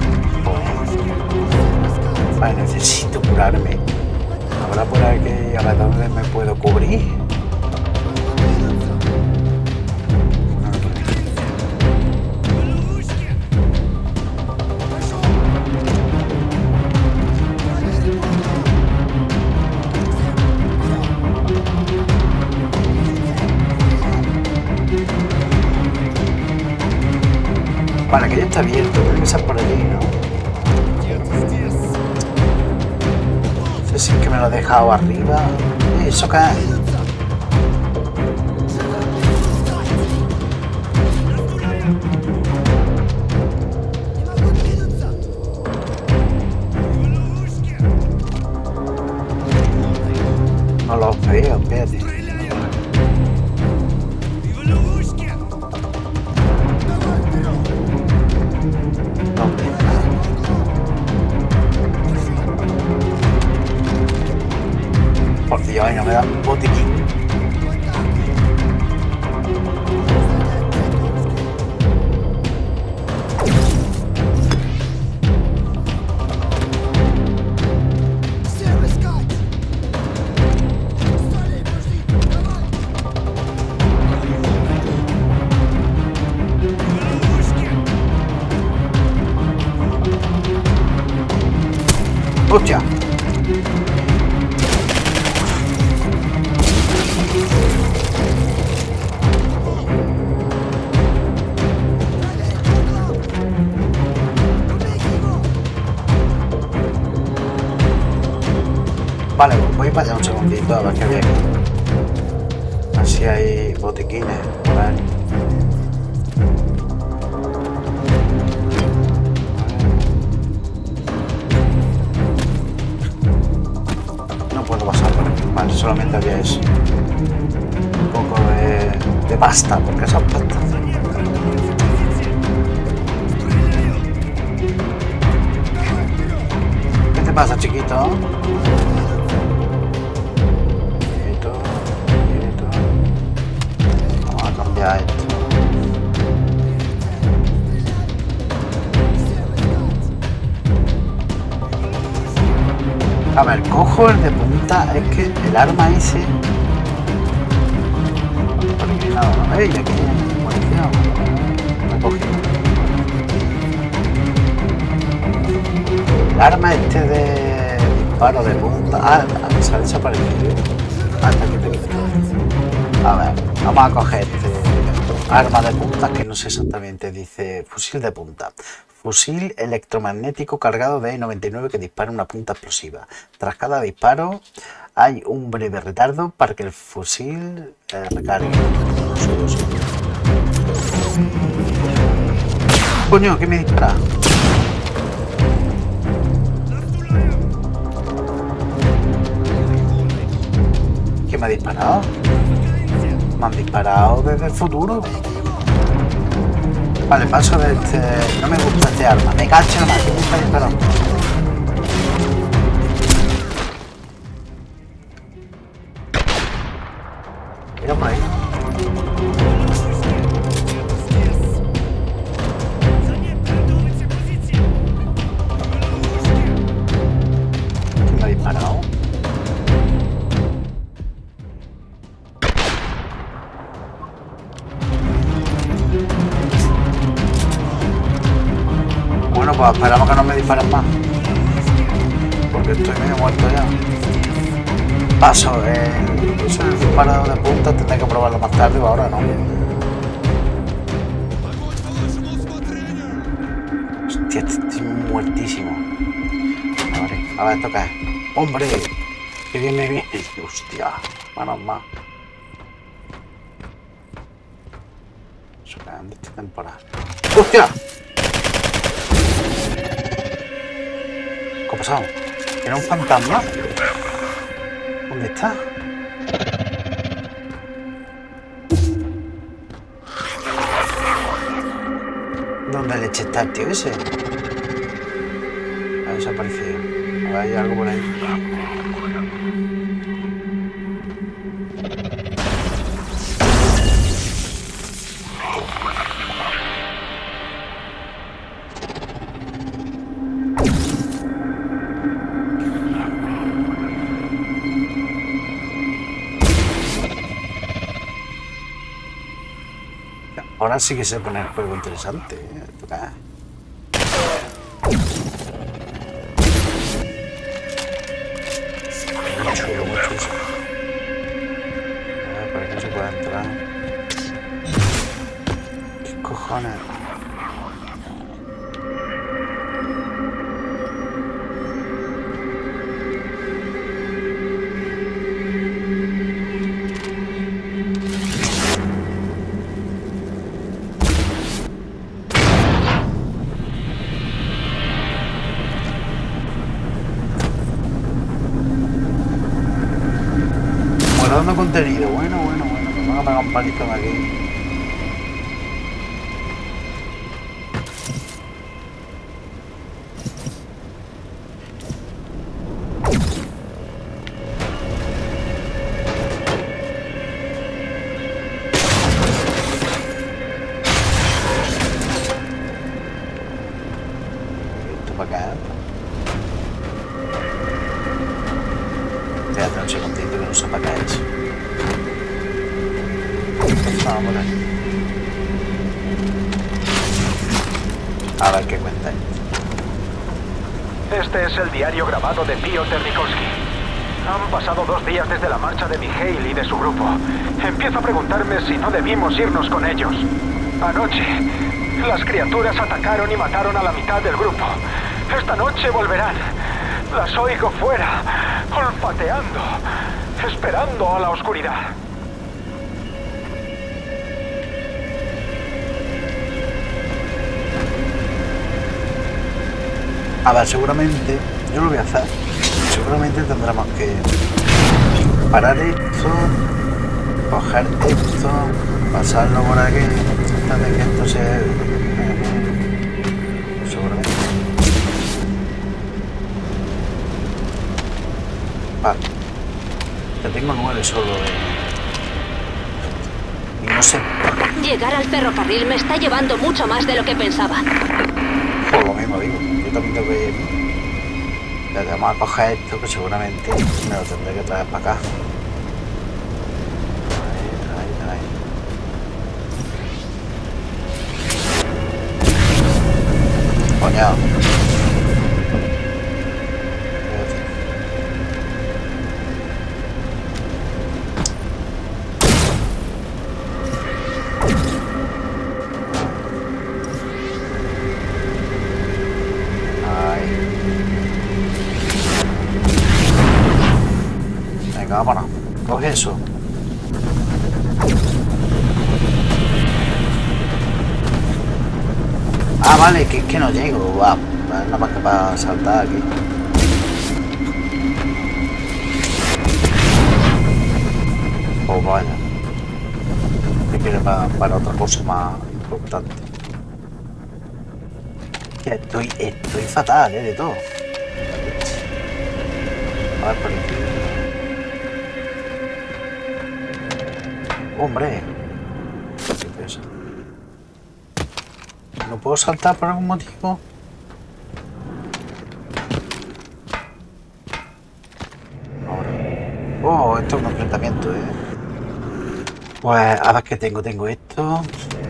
Pues, vale, necesito curarme. Habrá por aquí a ver dónde me puedo cubrir. Vale, que ya está abierto, tiene que ser por allí, ¿no? No sé si es que me lo he dejado arriba. ¿Eso qué es? No lo veo, espérate. Por Dios, ay, no me da un botiquín. ¡Hostia! Vale, voy para allá un segundito a ver qué bien. Así hay botiquines. A ver. No puedo pasar por aquí. Vale, solamente había eso. Un poco de, de pasta, porque esas pastas. ¿Qué te pasa, chiquito? Esto. A ver, cojo el de punta, es que el arma ese. Por aquí no, ey, aquí hay munición. Me he cogido. El arma este de disparo de punta. Ah, se ha desaparecido. Hasta que te quito. A ver, vamos a coger este arma de punta que no sé exactamente, dice fusil de punta. Fusil electromagnético cargado de E noventa y nueve que dispara una punta explosiva. Tras cada disparo hay un breve retardo para que el fusil eh, recargue. Coño, ¿qué me dispara? ¿Qué me ha disparado? Me han disparado desde el futuro. Vale, paso de este... No me gusta este arma. Me cacho la madre. ¿Qué me está disparando? Mira por ahí. ¿Quién me ha disparado? Bueno, pues esperamos que no me disparen más. Porque estoy medio muerto ya. Paso, el, eso el disparo de punta tendré que probarlo más tarde o ahora no. Hostia, estoy muertísimo. A ver, a ver, esto qué es. ¡Hombre! ¡Qué bien me viene! Hostia, manos más. Eso que es de esta temporada. ¡Hostia! ¿Qué ha pasado? ¿Era un fantasma? ¿Dónde está? ¿Dónde leche está el tío ese? Ha desaparecido. A ver, hay algo por ahí. Ahora sí que se pone el juego interesante, ¿eh? Toca. Muy chulo, muy chulo. A ver, por aquí se puede entrar. ¿Qué cojones? Dando contenido, bueno, bueno, bueno, me van a pagar un palito de aquí. Esto para acá. Espérate un segundito que no sepa qué ha hecho. Vamos a ver qué cuenta. Este es el diario grabado de Piotr Nikolsky. Han pasado dos días desde la marcha de Mikhail y de su grupo. Empiezo a preguntarme si no debimos irnos con ellos. Anoche, las criaturas atacaron y mataron a la mitad del grupo. Esta noche volverán. Las oigo fuera, olfateando, esperando a la oscuridad. A ver, seguramente, yo lo voy a hacer, seguramente tendremos que parar esto, coger esto, pasarlo por aquí, hasta de que esto se... seguramente. Vale, ya tengo nueve solo de... y no sé. Llegar al ferrocarril me está llevando mucho más de lo que pensaba. Por lo mismo digo, yo también tengo que ir. Ya vamos a coger esto que seguramente me lo tendré que traer para acá. Ahí, ahí, ahí. Coño. Vámonos, coge eso. Ah, vale, que es que no llego. Va, nada más que para saltar aquí. Pues vaya. Me quiere para, para otra cosa más importante. Ya estoy, estoy fatal, eh, de todo. A ver, por aquí. Hombre, ¿no puedo saltar por algún motivo? Ahora. Oh, esto es un enfrentamiento, eh. Pues a ver qué tengo, tengo esto.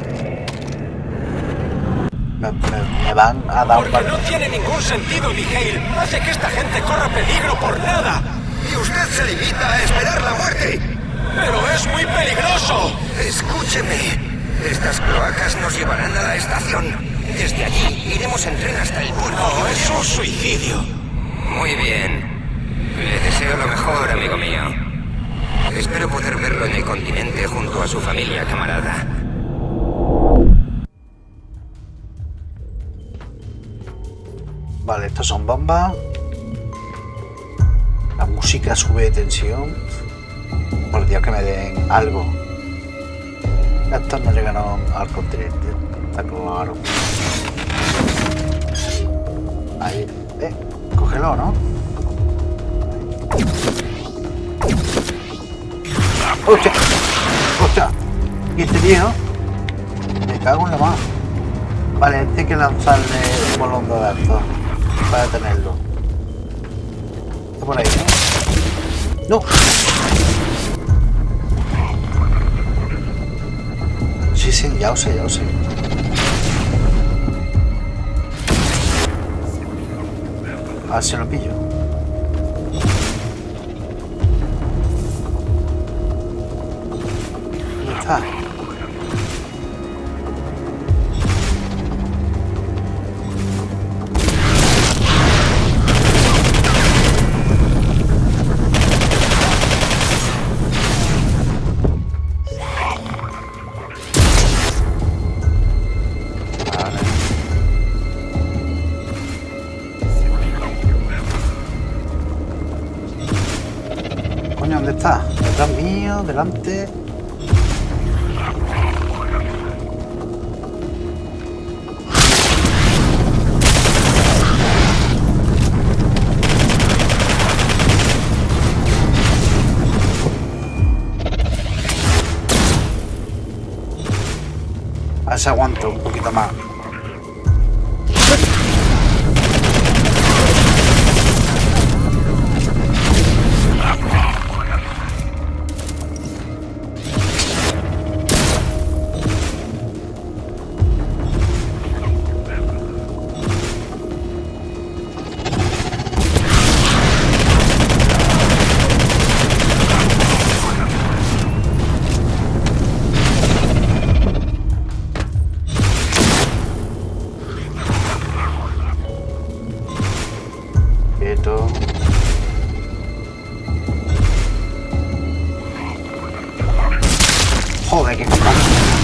Me, me, me van a dar un... Porque no tiene ningún sentido, Mikhail. Hace que esta gente corra peligro por nada. Y usted se limita a esperar la muerte. ¡Pero es muy peligroso! Escúcheme. Estas cloacas nos llevarán a la estación. Desde allí iremos en tren hasta el puerto. No, es un suicidio. Muy bien. Le deseo lo mejor, amigo mío. Espero poder verlo en el continente junto a su familia, camarada. Vale, estas son bombas. La música sube de tensión. Por Dios que me den algo. Estos no llegaron al continente. Está claro. Ahí. Eh, cógelo, ¿no? ¡Hostia! ¡Hostia! ¿Y este viejo? Me cago en la mano. Vale, este hay que lanzarle un bolón de estos para detenerlo. Está por ahí, ¿no? ¡No! Sí, sí, sí, ya lo sé, ya lo sé. A ver si lo pillo. ¿Dónde está? ¿Dónde está? Detrás mío, delante. A ver si aguanto un poquito más. Joder, qué complicado.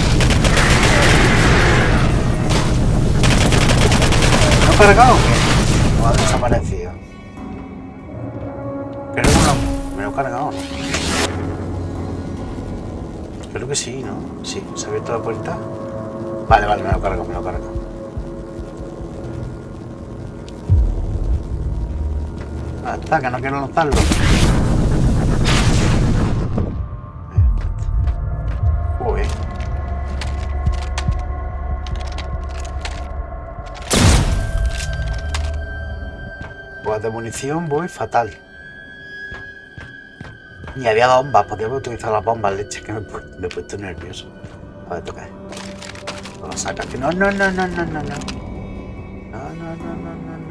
¿No he cargado o qué? No ha desaparecido. Creo que no, me lo he cargado, ¿no? Creo que sí, ¿no? Sí, ¿se ha abierto la puerta? Vale, vale, me lo cargo, me lo cargo. Ah, está, que no quiero lanzarlo. De munición voy fatal. Y había bombas, podría haber utilizado las bombas, leche, que me, me he puesto nervioso. A ver, toca. Lo sacas. No, no, no, no, no, no, no. No, no, no, no, no, no.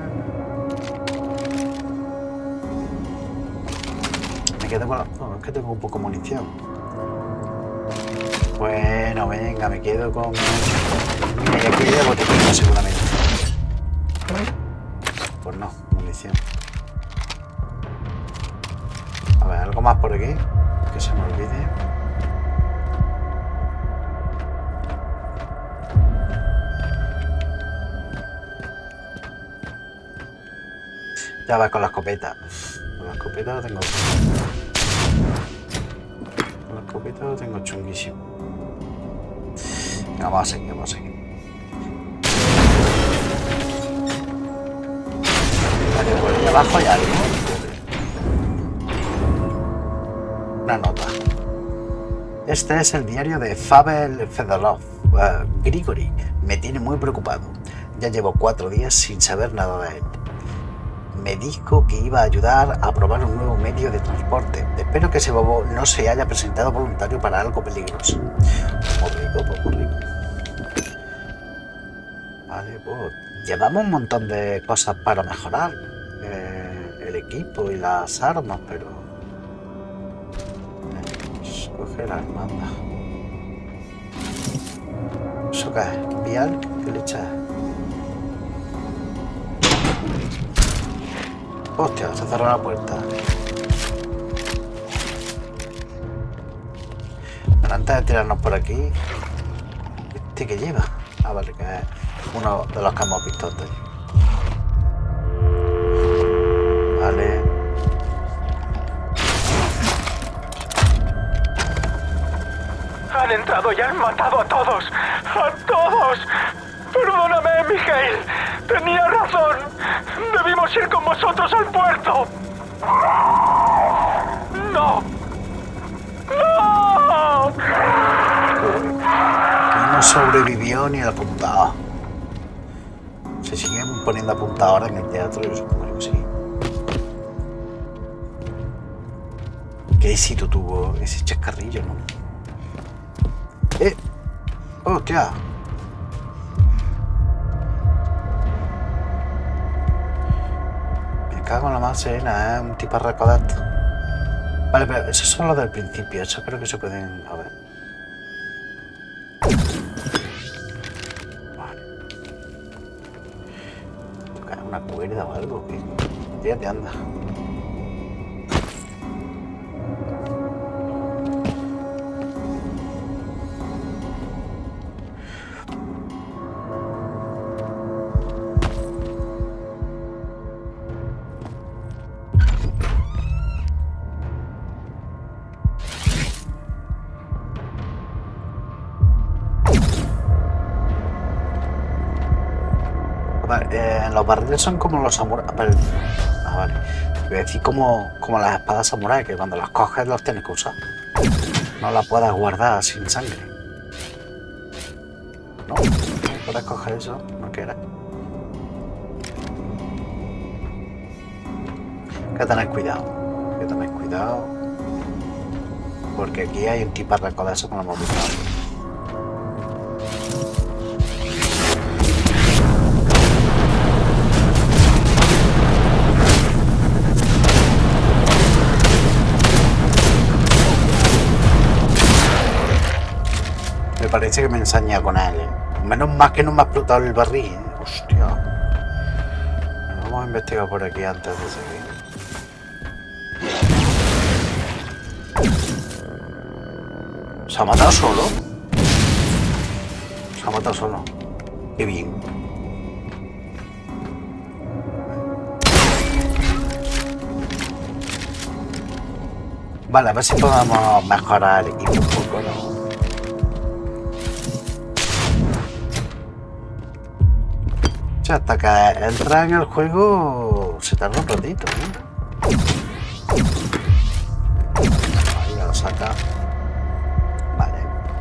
Me quedo con la... No, es que tengo un poco de munición. Bueno, venga, me quedo con... Mira, y aquí hay botiquín seguramente. Pues no. A ver, algo más por aquí que se me olvide. Ya va con la escopeta. Con la escopeta lo tengo. Con la escopeta lo tengo chunguísimo. Venga, vamos a seguir, vamos a seguir. Por ahí abajo hay algo. Una nota. Este es el diario de Pavel Fedorov. Uh, Grigori me tiene muy preocupado. Ya llevo cuatro días sin saber nada de él. Me dijo que iba a ayudar a probar un nuevo medio de transporte. Espero que ese bobo no se haya presentado voluntario para algo peligroso. Muy rico, muy rico. Vale, pues llevamos un montón de cosas para mejorar. El equipo y las armas, pero eh, coge la armada. ¿Eso qué es? ¿Vial? ¿Qué le echas? Hostia, se cerró la puerta. Pero antes de tirarnos por aquí, ¿este que lleva? Ah, vale, que es uno de los que hemos visto antes. Vale. Han entrado y han matado a todos. ¡A todos! Perdóname, Mikhail. Tenía razón. Debimos ir con vosotros al puerto. ¡No! ¡No! Que no sobrevivió ni el apuntado. Se siguen poniendo apuntados ahora en el teatro, yo supongo que sí. ¿Qué éxito tuvo ese chascarrillo, no? ¡Eh! ¡Hostia! Me cago en la más serena, ¿eh? Un tipo recodato. Vale, pero esos son los del principio. Eso creo que se pueden... A ver. Vale. Tocar una cuerda o algo. ¿Qué? Tírate, anda. Los barriles son como los samuráis. Ah, vale. Voy a decir como, como las espadas samuráis, que cuando las coges las tienes que usar. No las puedes guardar sin sangre. No, no puedes coger eso, no quieras. Hay que tener cuidado. Hay que tener cuidado. Porque aquí hay un tipo de recodazo como lo hemos visto. Me parece que me ensaña con él, ¿eh? Menos mal que no me ha explotado el barril, ¿eh? Hostia. Bueno, vamos a investigar por aquí antes de seguir. ¿Se ha matado solo? Se ha matado solo. Qué bien. Vale, a ver si podemos mejorar el equipo un poco, ¿no? Hasta que entra en el juego se tarda un ratito, ¿no? Ahí ya lo saca. Vale.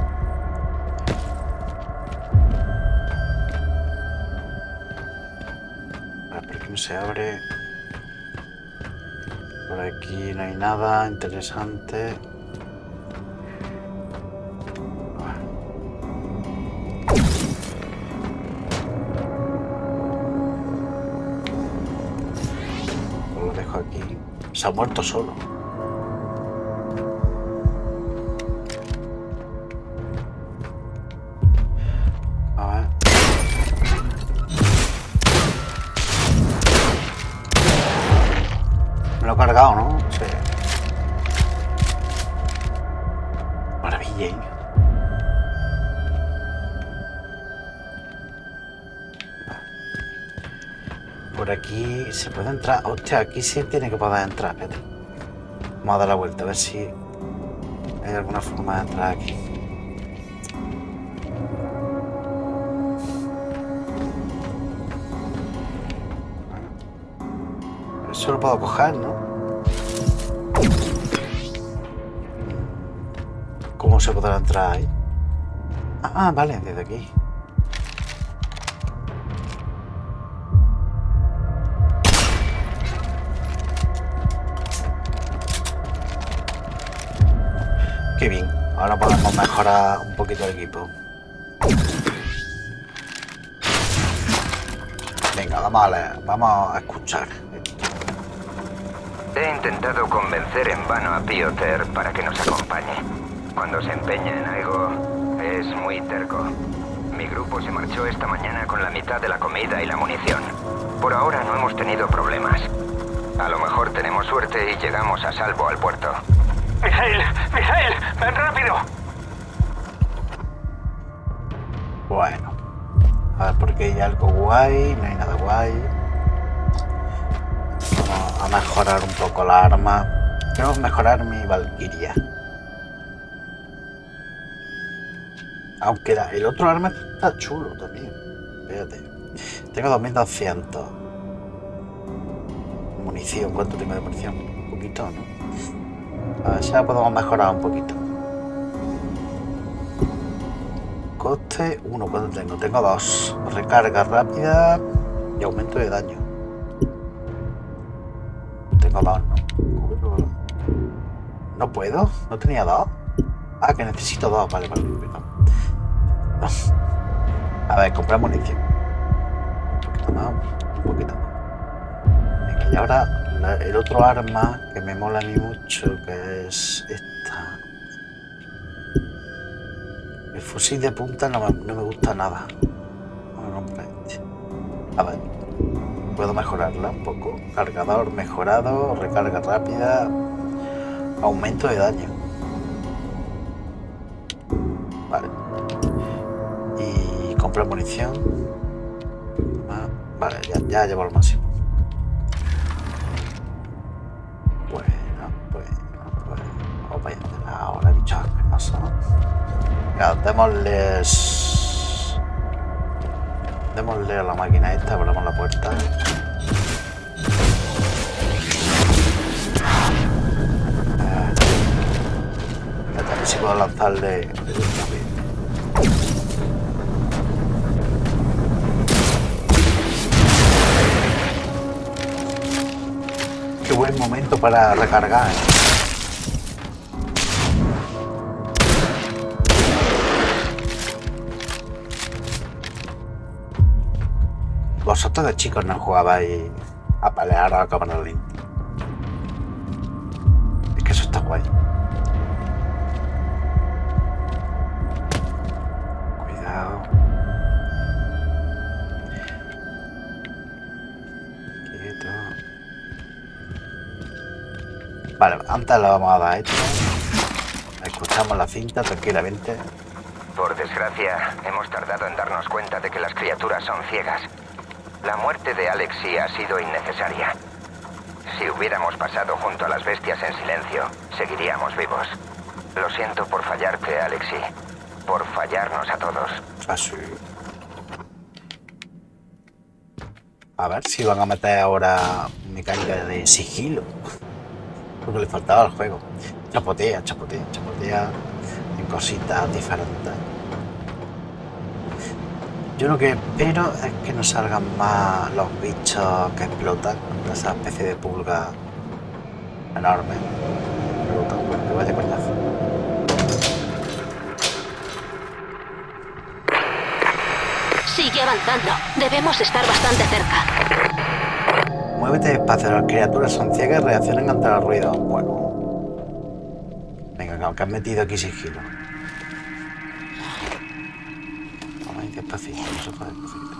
A ver, por aquí no se abre. Por aquí no hay nada interesante. Se ha muerto solo. A ver. Me lo he cargado, ¿no? Sí. Maravilla, ¿eh? Por aquí se puede entrar. Hostia, aquí sí tiene que poder entrar. Espérate. Vamos a dar la vuelta a ver si hay alguna forma de entrar aquí. Eso lo puedo coger, ¿no? ¿Cómo se podrá entrar ahí? Ah, vale, desde aquí. Qué bien, ahora podemos mejorar un poquito el equipo. Venga, vamos a leer, vamos a escuchar. He intentado convencer en vano a Piotr para que nos acompañe. Cuando se empeña en algo, es muy terco. Mi grupo se marchó esta mañana con la mitad de la comida y la munición. Por ahora no hemos tenido problemas. A lo mejor tenemos suerte y llegamos a salvo al puerto. ¡Mijail! ¡Mijail! ¡Ven rápido! Bueno. A ver, porque hay algo guay, no hay nada guay. Vamos a mejorar un poco la arma. Quiero mejorar mi Valkyria. Aunque la, el otro arma está chulo también. Fíjate. Tengo dos mil doscientos. Munición. ¿Cuánto tengo de munición? Un poquito, ¿no? A ver si la podemos mejorar un poquito. Coste uno. ¿Cuánto tengo? Tengo dos. Recarga rápida y aumento de daño. Tengo dos, ¿no? ¿No puedo? ¿No tenía dos? Ah, que necesito dos. Vale, vale. Perdón. A ver, comprar munición. Un poquito más, un poquito más. Venga, y ahora la, el otro arma que me mola a mí mucho, que es esta. El fusil de punta no me, no me gusta nada. Voy a comprar este. A ver, puedo mejorarla un poco. Cargador mejorado, recarga rápida, aumento de daño. Vale. Y comprar munición. Ah, vale, ya, ya llevo al máximo. Bueno, bueno, bueno. Vamos para allá. Ahora, bichos asquerosos. Ya, démosles. Démosle a la máquina esta, abrimos la puerta. Eh, ya también si puedo lanzarle. Qué buen momento para recargar. Vosotros de chicos no jugabais a pelear a la cámara lenta. Es que eso está guay. Cuidado. Quieto. Vale, antes le vamos a dar esto. Escuchamos la cinta tranquilamente. Por desgracia, hemos tardado en darnos cuenta de que las criaturas son ciegas. La muerte de Alexei ha sido innecesaria. Si hubiéramos pasado junto a las bestias en silencio, seguiríamos vivos. Lo siento por fallarte, Alexei. Por fallarnos a todos. Así. A ver si van a meter ahora mecánica de sigilo. Porque le faltaba al juego. Chapotea, chapotea, chapotea en cositas diferentes. Yo lo que espero es que no salgan más los bichos que explotan, esa especie de pulga enorme. Explotan, porque vaya coñazo. Sigue avanzando. Debemos estar bastante cerca. Muévete despacio, las criaturas son ciegas y reaccionan ante los ruidos. Bueno. Venga, que has metido aquí sigilo. Despacito, no se puede despacito.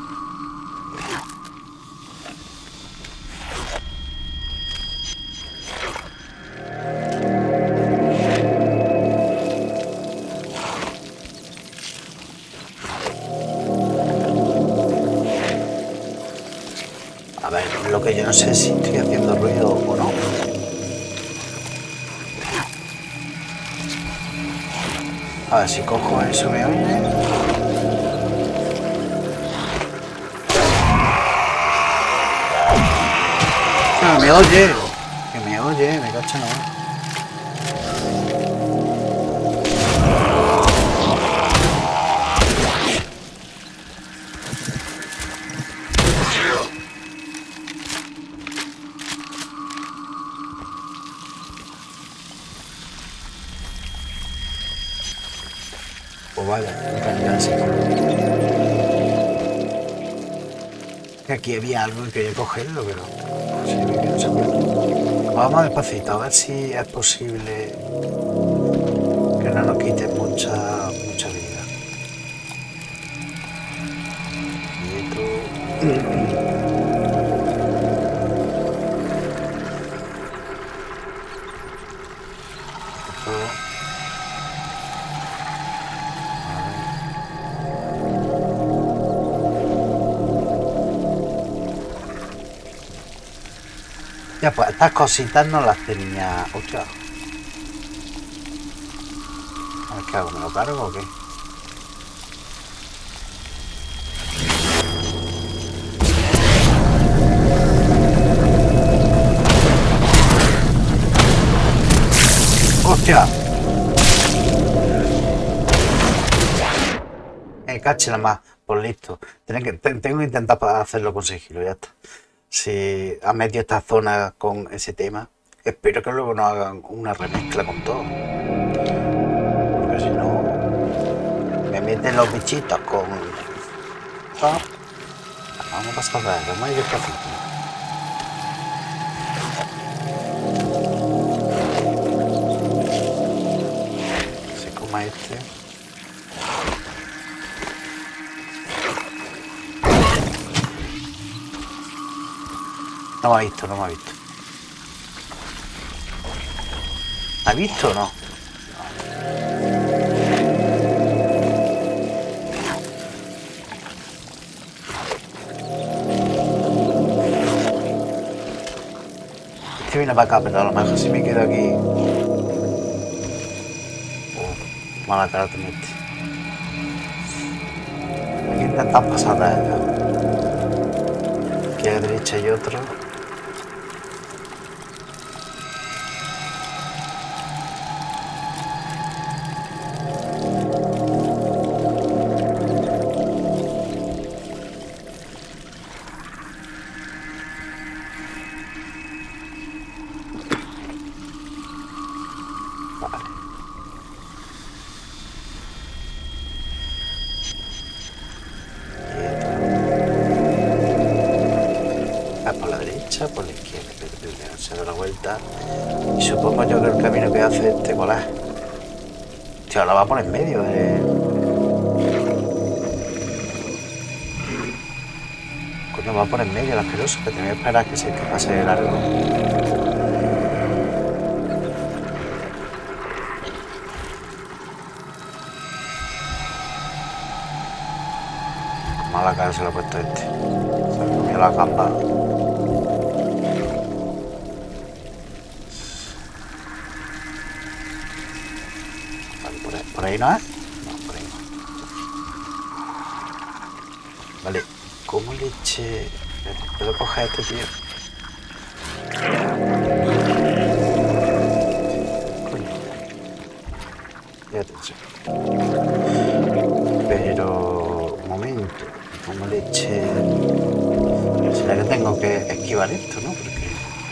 A ver, lo que yo no sé si estoy haciendo ruido o no. A ver si cojo eso, me oye. Que me oye, que me oye, me cacho no. Pues vaya, me cañón así. Que aquí había algo y quería cogerlo, pero sí, no se puede. Vamos despacito, a ver si es posible que no nos quite mucha, mucha vida. Quieto. Ya, pues estas cositas no las tenía. Hostia. A ver qué hago, ¿me lo cargo o qué? ¡Hostia! Eh, cáchela más, pues listo. Tengo que, tengo que intentar hacerlo con sigilo, ya está. Si ha metido esta zona con ese tema, espero que luego no hagan una remezcla con todo. Porque si no, me meten los bichitos con... ¿no? Vamos a pasar de él, vamos a ir despacito. Se coma este. No me ha visto, no me ha visto. ¿Me ha visto o no? Este viene para acá, pero a lo mejor si me quedo aquí... Oh, mala cara te mete. Hay que intentar pasar de ellos. Aquí a la derecha hay otro. Por la izquierda, pero primero se da la vuelta y supongo yo que el camino que hace este colar. Tío, ahora va por en medio de... Coño, va por en medio el asqueroso, que tenía que esperar que se que pase de largo. Con mala cara se lo ha puesto este. Se ha comido la gamba. ¿Por ahí no es? No, por ahí no. Vale, ¿cómo leche? ¿Puedo coger a este tío? Coño. Ya atención. Pero... un momento. ¿Cómo leche? ¿Será que tengo que esquivar esto, no? Porque...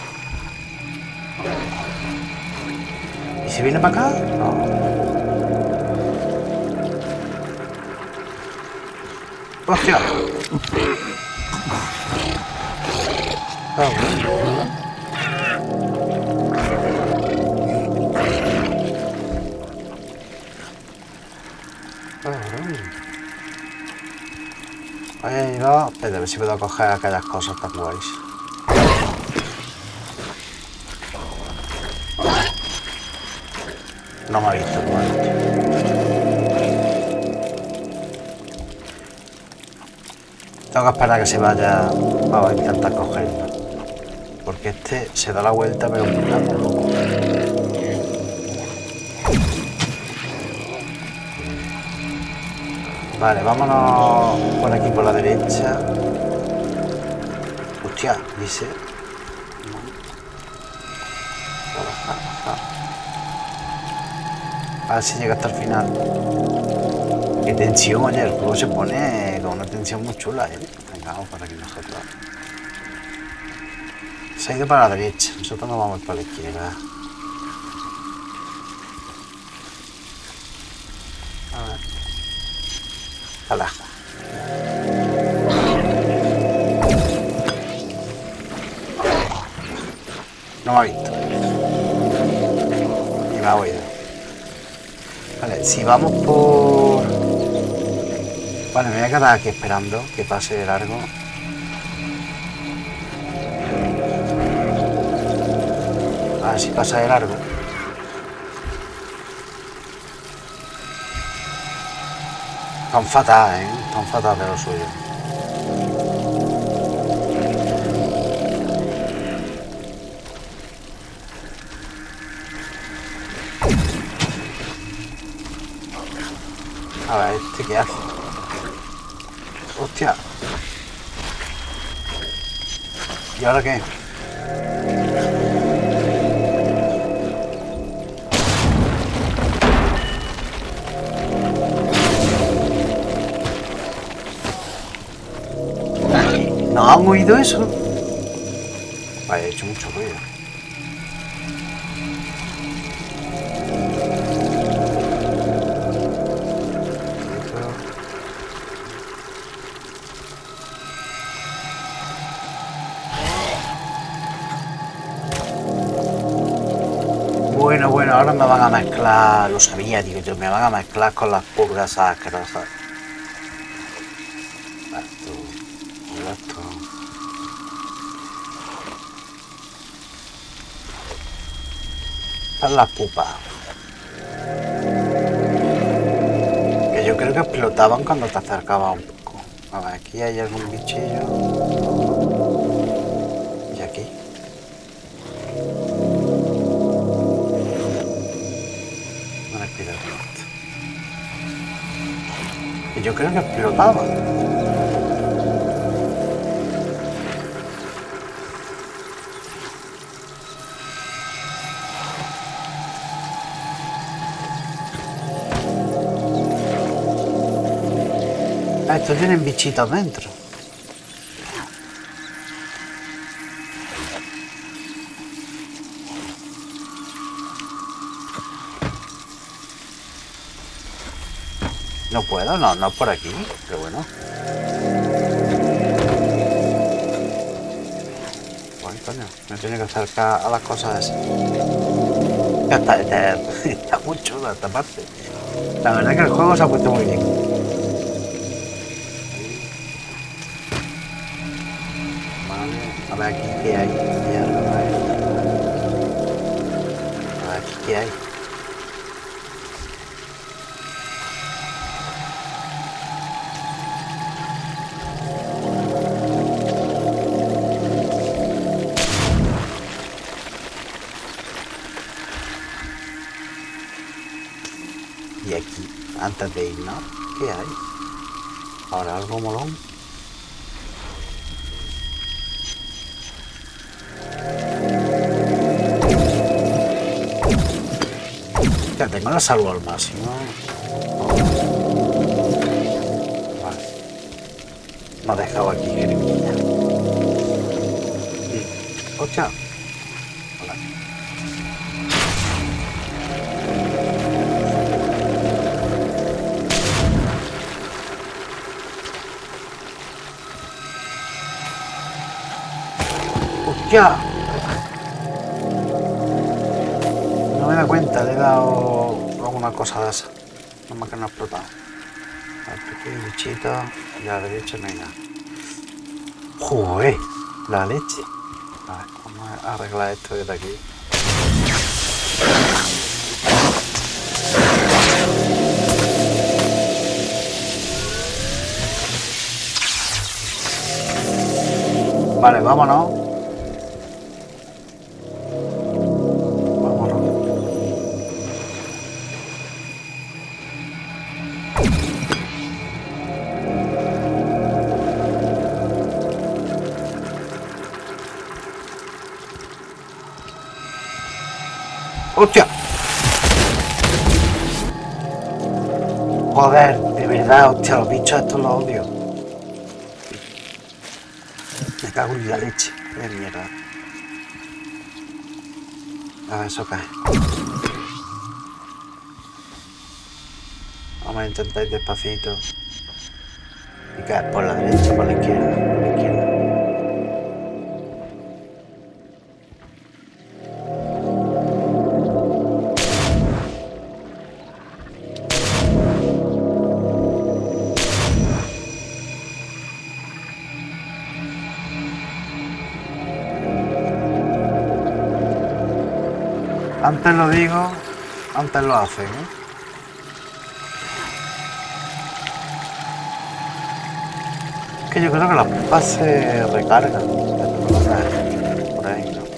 ¿Y si viene para acá? No. ¡Hostia! Oh. Ahí va. Espera, a ver si puedo coger aquellas cosas tan guays. No me ha visto, no me ha visto. Tengo que esperar a que se vaya para intentar cogerlo. Porque este se da la vuelta pero un poco loco. Vale, vámonos por aquí por la derecha. Hostia, dice. A ver si llega hasta el final. Qué tensión, oye, el juego se pone con una tensión muy chula, ¿eh? Venga, vamos por aquí nosotros. Se ha ido para la derecha, nosotros nos vamos para la izquierda. A ver. Hala. No me ha visto. Y me ha oído. Vale, si vamos por... Vale, me voy a quedar aquí esperando que pase de largo. A ver si pasa de largo. Tan fatal, ¿eh? Tan fatal de lo suyo. A ver, ¿este qué hace? Hostia. ¿Y ahora qué? ¿No han oído eso? Vaya, he hecho mucho ruido. ahora me van a mezclar, lo sabía, digo yo, me van a mezclar con las purgas asquerosas. Esto, esto. Estas las pupas. Que yo creo que explotaban cuando te acercabas un poco. A ver, aquí hay algún bichillo. Y aquí. Vale, cuidado con esto. Que yo creo que explotaban. Estos tienen bichitos dentro. No puedo, no, no por aquí, pero bueno. Bueno, coño, me tiene que acercar a las cosas así. Ya está, está, está muy chula esta parte. La verdad es que el juego se ha puesto muy bien. A ver aquí qué hay. A ver aquí qué hay. Y aquí, antes de irnos, ¿qué hay? Ahora algo molón. Ya tengo la salvo al máximo. Vale. Me ha dejado aquí jeremilla. Hostia. Hola. Hostia. No me da cuenta, le he dado alguna cosa de esa. No más que no ha explotado. Aquí hay un bichito y a la derecha no hay nada. ¡Joder! La leche. A ver, vamos a arreglar esto desde aquí. Vale, vámonos. ¡Hostia! Joder, de verdad, hostia, los bichos estos los odio. Me cago en la leche. Qué mierda. A ver, eso cae. Vamos a intentar ir despacito. Y caer por la derecha, por la izquierda, por la izquierda. Antes lo digo, antes lo hacen, ¿eh? Es que yo creo que las pupas se recargan. Por ahí, ¿no?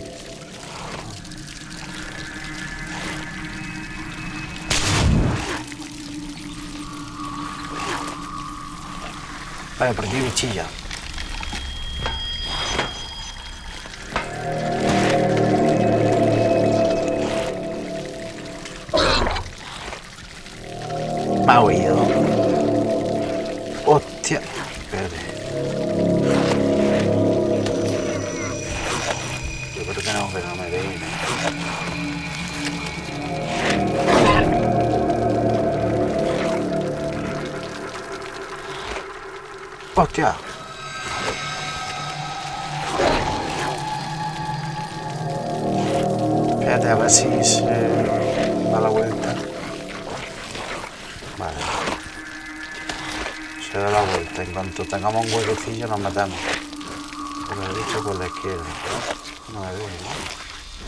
Vale, por aquí bichilla. Me ha oído. Hostia. Espérate. Yo creo que no, que no me ve. Hostia. Espérate a ver si se... Vale. Se da la vuelta. En cuanto tengamos un huequecillo nos metemos. Como he dicho, por la izquierda. No me veo, ¿no?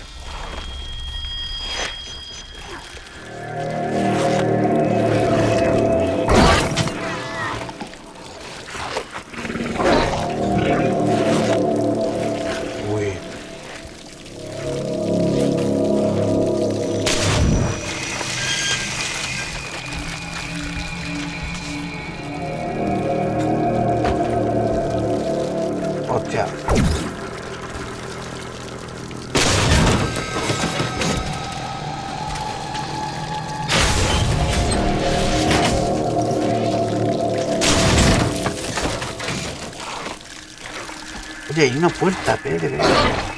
Oye, hay una puerta, espérate, espérate.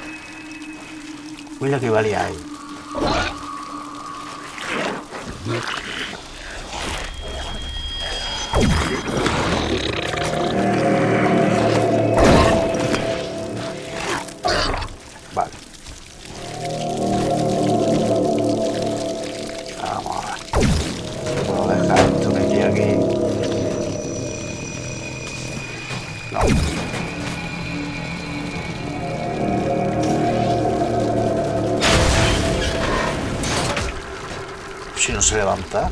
Uy, la que valía ahí. Vale. Vamos a ver. Puedo dejar esto que estoy aquí. No. Si no se levanta.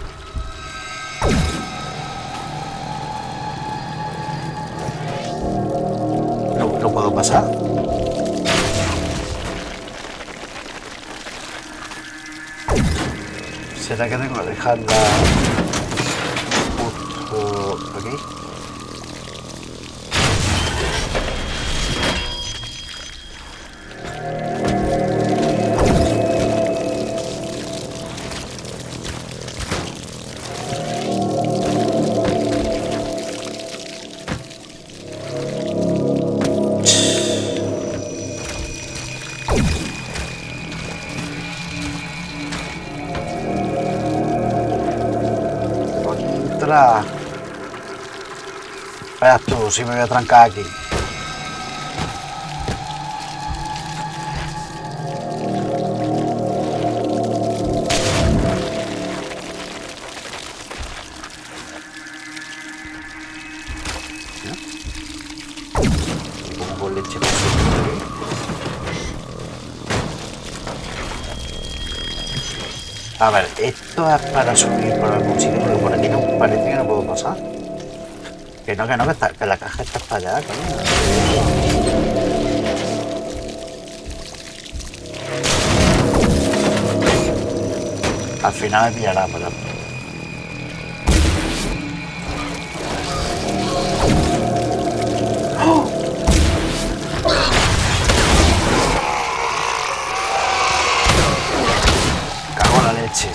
No, no puedo pasar. ¿Será que tengo que dejarla justo aquí? Veas tú, si me voy a trancar aquí. Pongo leche. A ver, esto es para subir por algún sitio, porque por aquí no parece que no puedo pasar. Que no, que no, que, está, que la caja está para allá, coño. Al final me pillará, pero... ¡Oh! Cago en la leche.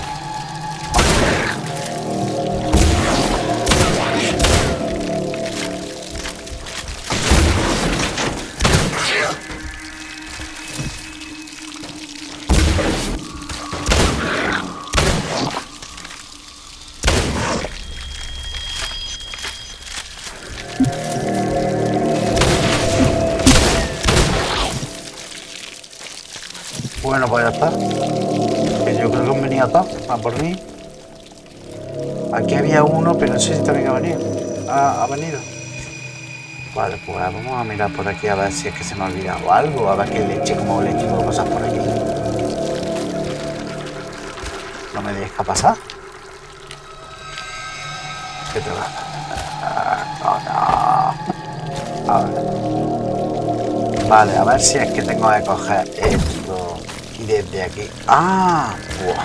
Bueno, pues ya está. Que yo creo que han venido todos a por mí. Aquí había uno, pero no sé si también ha venido. Ha, ha venido. Vale, pues vamos a mirar por aquí a ver si es que se me ha olvidado algo. A ver qué leche, como leche puedo pasar por aquí. No me dejes pasar. ¿Qué te va? Ah, no, no. A ver. Vale, a ver si es que tengo que coger esto. Y desde aquí. ¡Ah! ¡Buah!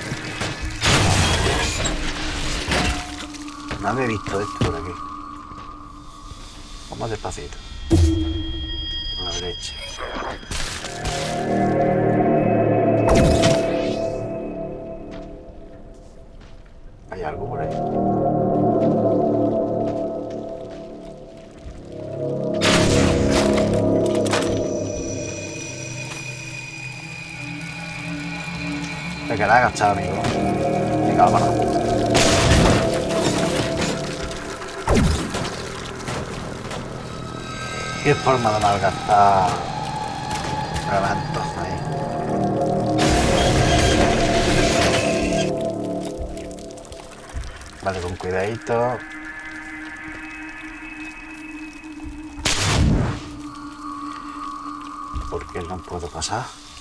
No había visto esto por aquí. Vamos despacito. A la derecha. ¿Hay algo por ahí? Te quedas agachado, amigo. Venga, vámonos. Qué forma de malgastar elementos ahí. Vale, con cuidadito. ¿Por qué no puedo pasar?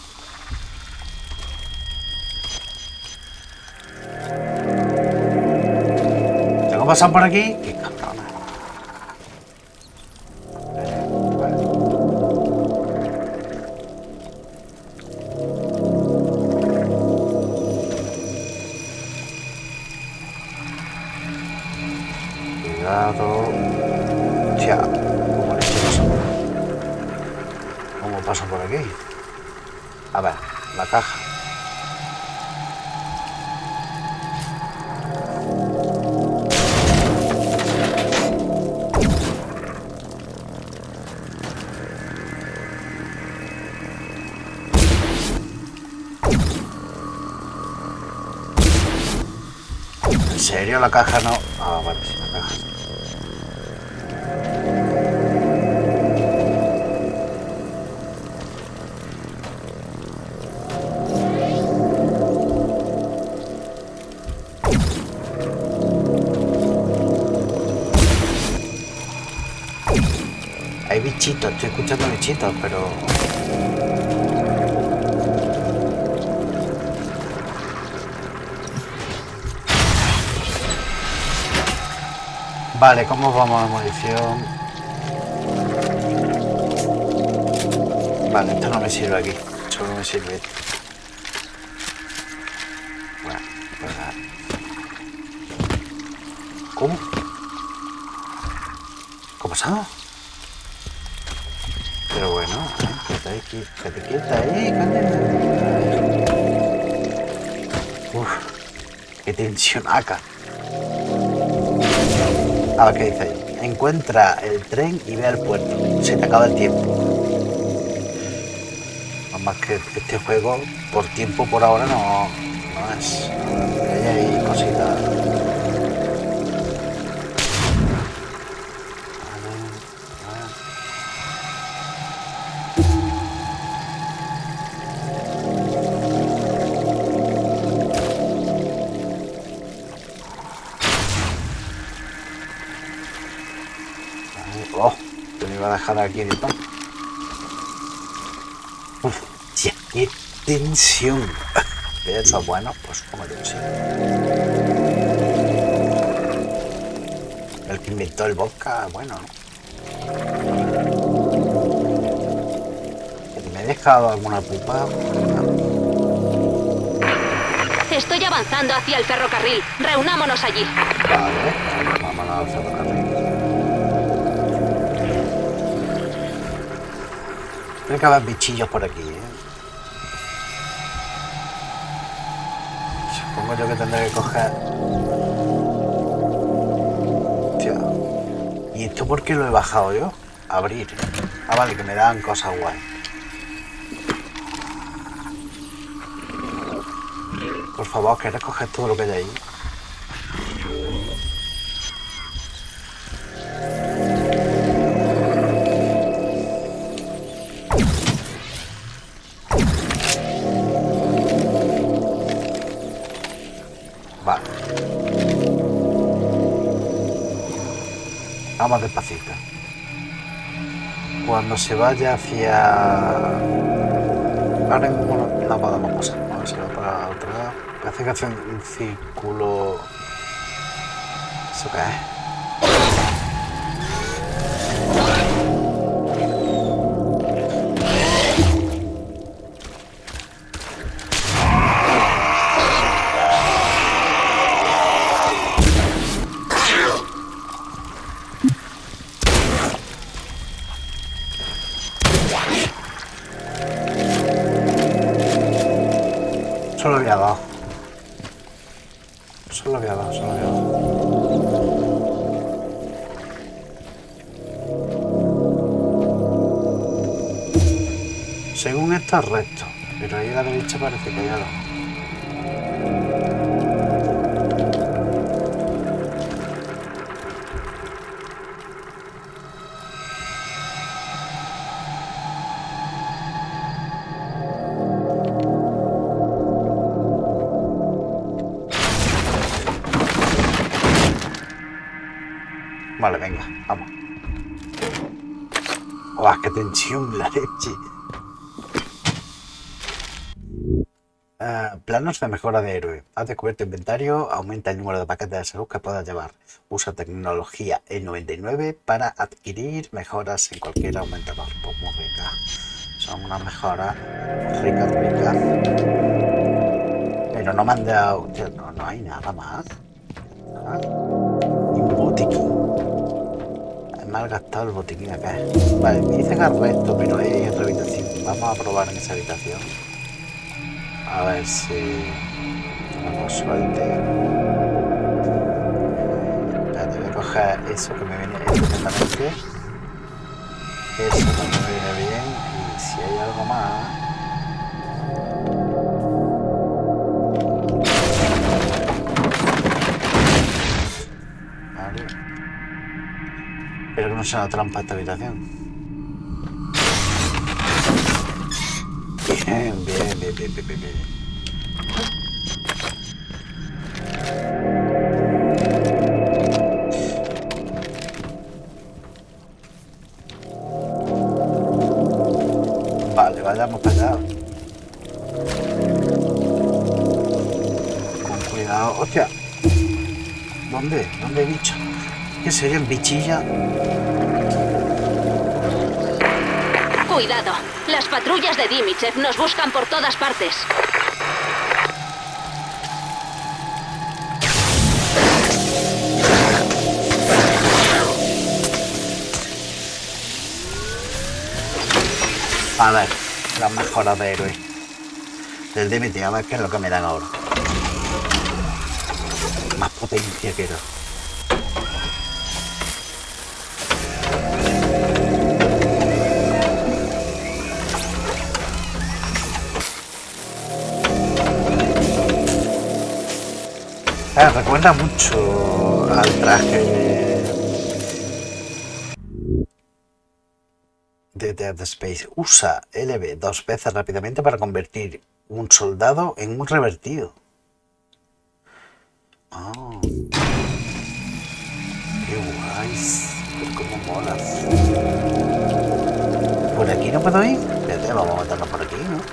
¿Tengo que pasar por aquí? ¡Qué cabrona! Vale. Cuidado. Hostia, ¿cómo le paso? ¿Cómo paso por aquí? A ver, la caja. ¿En serio la caja no? Ah, vale, sí, la caja. Hay bichitos, estoy escuchando bichitos, pero... Vale, ¿cómo vamos a munición? Vale, esto no me sirve aquí. Solo me sirve esto. Bueno, pues nada. ¿Cómo? ¿Cómo pasa? Pero bueno, ¿eh? Quédate ahí, quédate quieta ahí, cállate. Uf, qué tensionaca. A ver qué dice ahí. Encuentra el tren y ve al puerto. Se te acaba el tiempo. No más que este juego, por tiempo por ahora no, no es. Hay ahí cositas. Oh, te me iba a dejar aquí de pan. Uf, tía, qué tensión. De hecho, bueno, pues como tensión. El que inventó el vodka, bueno, ¿no? ¿Me he dejado alguna pupa? No. Estoy avanzando hacia el ferrocarril. Reunámonos allí. Vale, vámonos al ferrocarril. Tiene que haber bichillos por aquí, ¿eh? Supongo yo que tendré que coger... Hostia. ¿Y esto por qué lo he bajado yo? Abrir. Ah, vale, que me dan cosas guay. Por favor, ¿quieres coger todo lo que hay ahí? Vale. Vamos despacito. Cuando se vaya hacia... Ahora mismo no, no podemos pasar. A ver si va para otro lado. Parece que hace un círculo... ¿Eso qué es? Solo había dado. Solo había dado, solo había dado. Según esto es recto, pero ahí a la derecha parece que hay algo. Vale, venga, vamos. ¡Oh, qué tensión la leche! Uh, planos de mejora de héroe. Has descubierto inventario, aumenta el número de paquetes de salud que puedas llevar. Usa tecnología E noventa y nueve para adquirir mejoras en cualquier aumentador. Pues muy rica. Son unas mejoras ricas, ricas. Pero no me han dado... Hostia, no, no hay nada más. ¿Ah? Y un botiquín. Me ha gastado el botiquín acá. Vale, me dice que arresto, pero hay otra habitación. Vamos a probar en esa habitación. A ver si tenemos suerte. Espérate, voy a coger eso que me viene estupendamente. Eso también me viene bien. Y si hay algo más. Vale. Espero que no sea una trampa esta habitación. Bien, bien, bien, bien, bien, bien. Vale, vayamos para allá. Con cuidado. Hostia. ¿Dónde? ¿Dónde hay bicho? ¿Qué sería en bichilla? Cuidado, las patrullas de Dimichev nos buscan por todas partes. A ver, las mejoras de héroe del Dimichev, a ver qué es lo que me dan ahora. Más potencia quiero. Ah, recuerda mucho al traje de Dead Space. Usa L B dos veces rápidamente para convertir un soldado en un revertido. Oh. Qué guays. Pero cómo molas. ¿Por aquí no puedo ir? Espérate, vamos a matarnos por aquí, ¿no?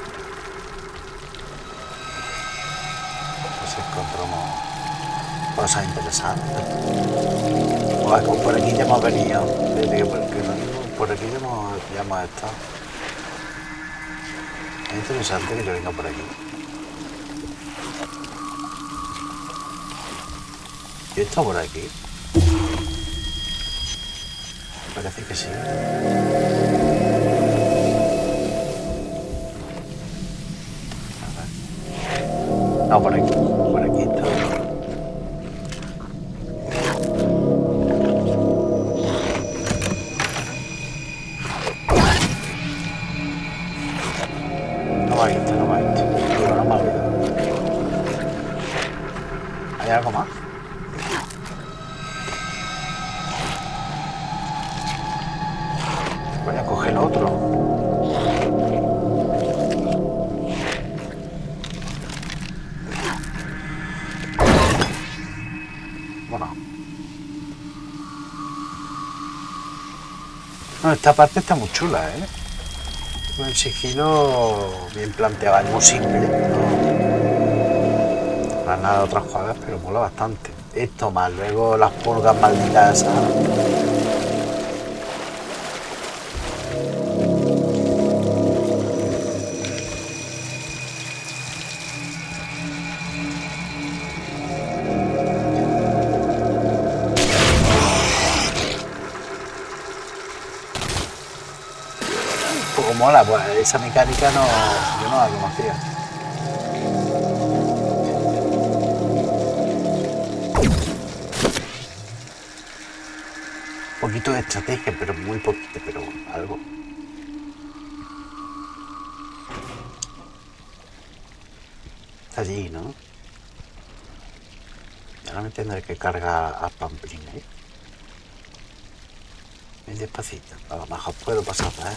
Encontramos cosas interesantes. Pues como por aquí ya hemos venido. Por aquí ya hemos, ya hemos estado. Es interesante que yo venga por aquí. ¿Yo he estado por aquí? Parece que sí. No, por aquí. Por aquí está. No va este, no va este. Pero no me ha olvidado. ¿Hay algo más? Voy a coger el otro. No, esta parte está muy chula, ¿eh? Con el sigilo bien planteado, es muy simple, ¿no? No es nada de otras jugadas, pero mola bastante. Esto más, luego las pulgas malditas esas. Mola, pues esa mecánica no, yo no la conocía. Un poquito de estrategia, pero muy poquito, pero algo. Está allí, ¿no? Y ahora me tendré que cargar a Pamplin, ¿eh? Muy despacito, a lo mejor puedo pasar, ¿eh?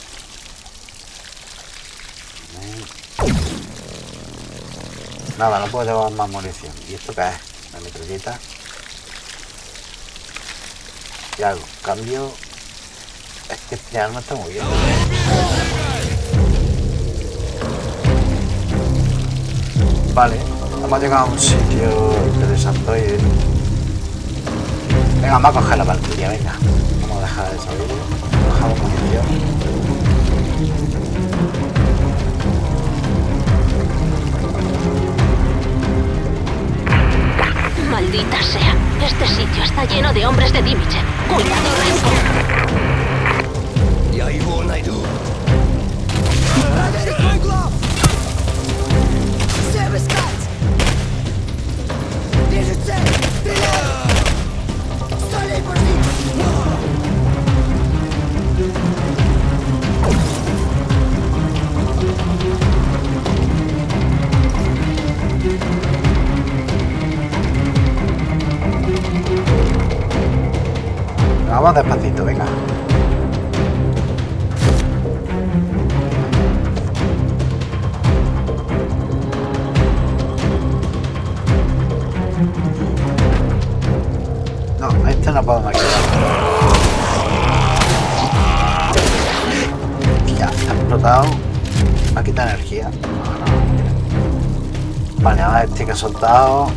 Nada, no puedo llevar más munición. ¿Y esto qué es? La metralleta. Ya hago cambio. Es que este arma está muy bien. Vale, hemos llegado a un sitio interesante. Venga, vamos a coger la plantilla, venga. Vamos a dejar esa vida. Bajamos munición. Maldita sea. Este sitio está lleno de hombres de Dimichev. Cuidado, Renko. Я его найду. Проверить мой глав! Всем искать! Вижу цель! Стреляю! Столей пошли! Vamos despacito, venga. No, este no podemos quedar. Ya, está explotado. Me ha quitado energía. No, no. Vale, ahora este que ha soltado.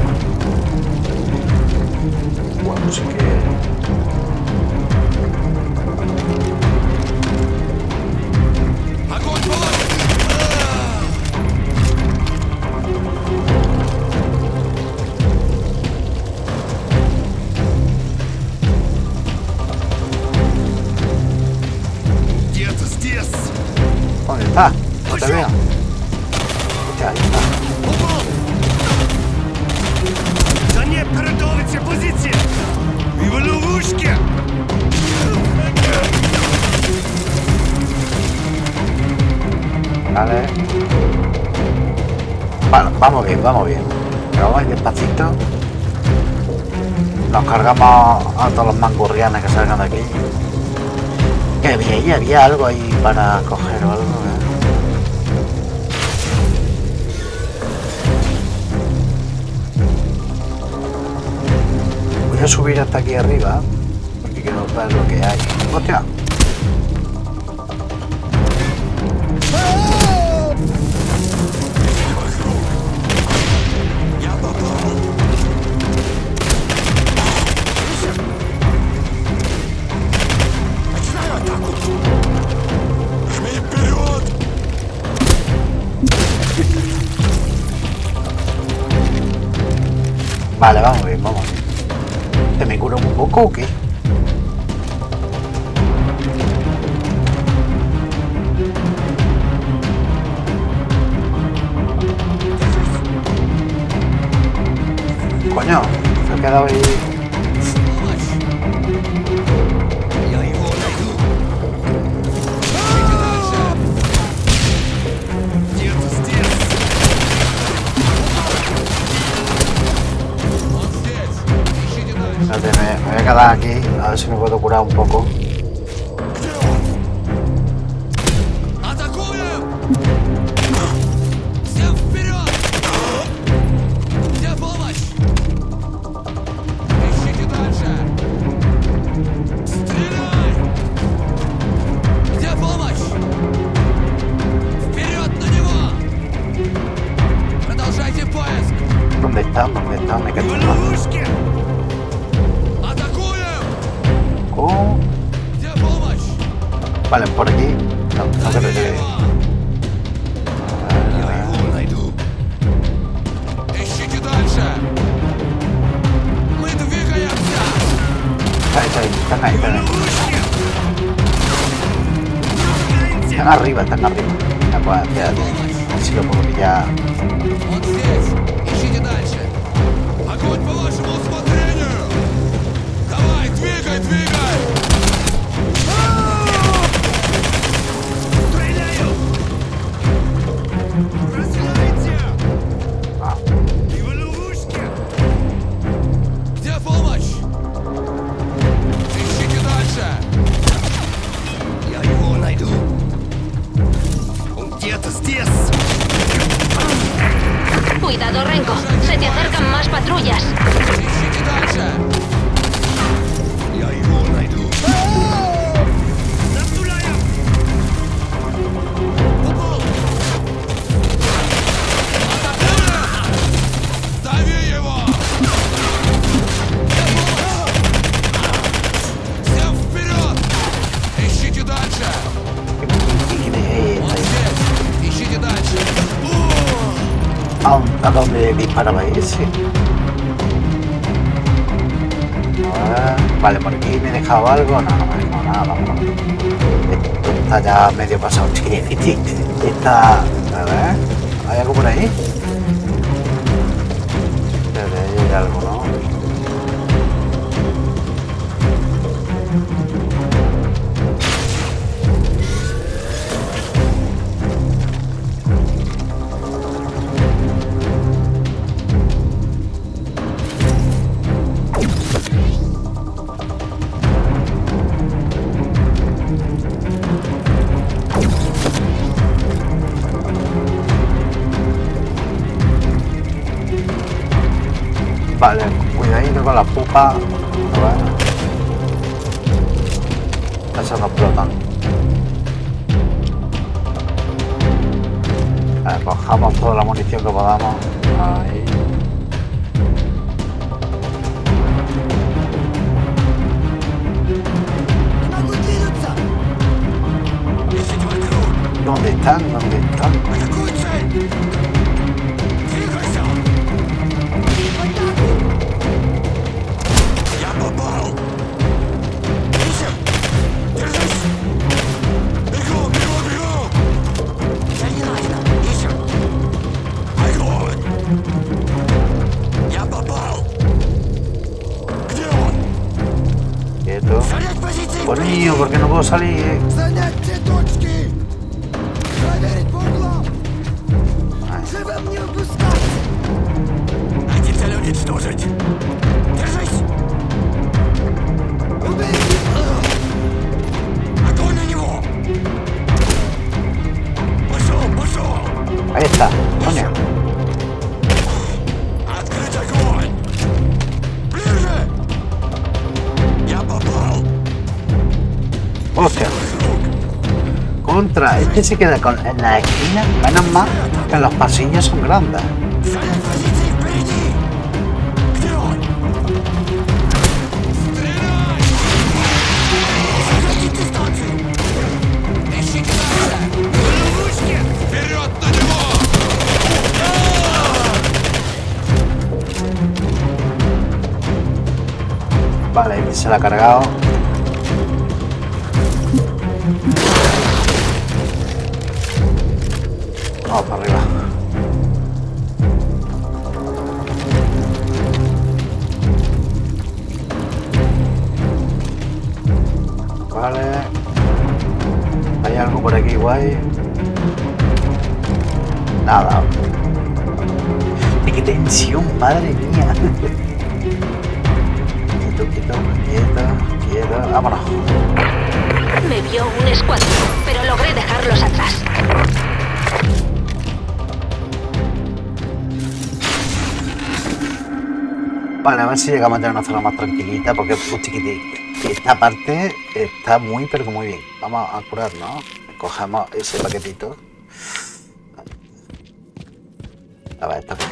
Bueno, sí que. ¿Dónde está? No te veo. Hostia, ahí está. За ней передовується позиція! І в ловушки! Vale. Vale, vamos bien, vamos bien. Pero vamos despacito. Nos cargamos a todos los mangurrianes que salgan de aquí. Que había ahí, había algo ahí para coger o algo. ¿eh? Voy a subir hasta aquí arriba porque quiero ver lo que hay. ¡Hostia! Vale, vamos bien, vamos bien. ¿Te me curo un poco o qué? Coño, se ha quedado ahí. Я его найду. Идите дальше. Где-то здесь. Он здесь. Ищите дальше. Espérate, me, me voy a quedar aquí, a ver si me puedo curar un poco. Атакуем! Всем вперед! Где помощь? Ищите дальше! Стреляй! Где помощь? Вперед на него! Продолжайте поиск! ¿Dónde está? ¿Dónde está? Me quedo. Атакуем! ¿Cómo? Где помощь? Vale, por aquí. No, no creo que. Я его найду. Ищите дальше. Мы двигаемся. Ahí, ahí, están ahí, están ahí. Están arriba, están arriba. Ya, pues, espérate. A ver si lo puedo pillar. Он здесь. Ищите дальше. Огонь по вашему усмотрению. Давай, двигай, двигай. Стреляю. Разделяйте. И в ловушке. Где помощь? Ищите дальше. Я его найду. Он где-то здесь. Cuidado, Renko. Se te acercan más patrullas. Ищите дальше. Я его ¿A dónde disparaba ese? A ver, vale, por aquí me he dejado algo. No, no me he dejado nada, vamos. Esto está ya medio pasado. Está... A ver, ¿hay algo por ahí? Debe ir algo, ¿no? Vale, cuidadito con la pupa. A ver. Esas no explotan. A ver, cojamos toda la munición que podamos. Ahí. ¿Dónde están? ¿Dónde están? Por mío, porque no puedo salir. Ahí está, coño. Hostia. Contra, este se queda con, en la esquina, menos mal que los pasillos son grandes. Vale, este se la ha cargado. Vamos para arriba. Vale. ¿Hay algo por aquí guay? Nada. ¡Qué tensión, madre mía! Quieto, quieto, quieto, quieto. Vámonos. Me vio un escuadrón, pero logré dejarlos atrás. Vale, a ver si llegamos a tener una zona más tranquilita, porque es muy chiquitita. Esta parte está muy, pero muy bien. Vamos a curarnos. Cogemos ese paquetito. A ver, está bien.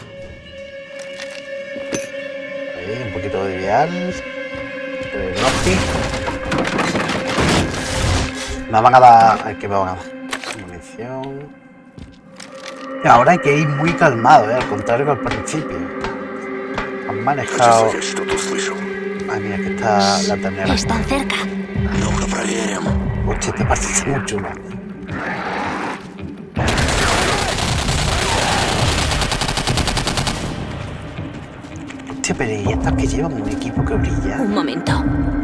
Ahí, un poquito de vial. De Loki. Me van a dar... Ay, ¿qué me van a dar? Munición. Y ahora hay que ir muy calmado, ¿eh? Al contrario que al principio. Han manejado... Ay, mira, que está la ternera. Están cerca. Hostia, esta parte está muy chula. Hostia, pero ¿y estas que llevan un equipo que brilla? Un momento.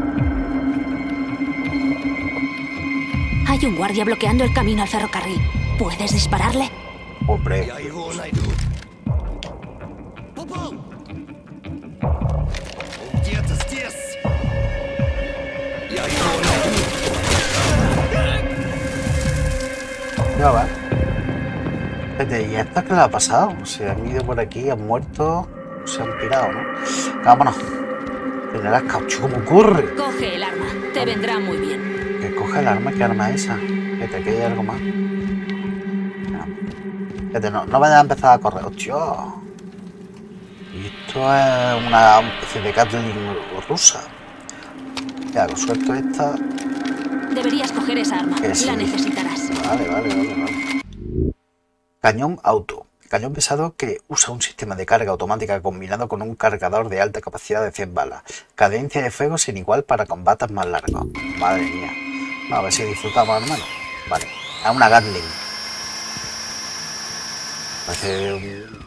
Hay un guardia bloqueando el camino al ferrocarril. ¿Puedes dispararle? Hombre. Ya va. Espérate, ¿y a esta qué le ha pasado? Se han ido por aquí, han muerto, se han pirado, ¿no? Vámonos. Tendrás caucho, ¿cómo corre? Coge el arma, te vendrá muy bien. Que coge el arma, ¿qué arma es esa? Espérate, que hay algo más. Espérate, no, no vayas a empezar a correr, hostia. Y esto es una especie de Gatling rusa. Ya, hago suelto esta. Deberías coger esa arma, Sí. la necesitarás. Vale, vale, vale, vale. Cañón auto. Cañón pesado que usa un sistema de carga automática combinado con un cargador de alta capacidad de cien balas. Cadencia de fuego sin igual para combates más largos. Madre mía. A ver si disfrutamos, hermano. Vale. A una Gatling. Parece un...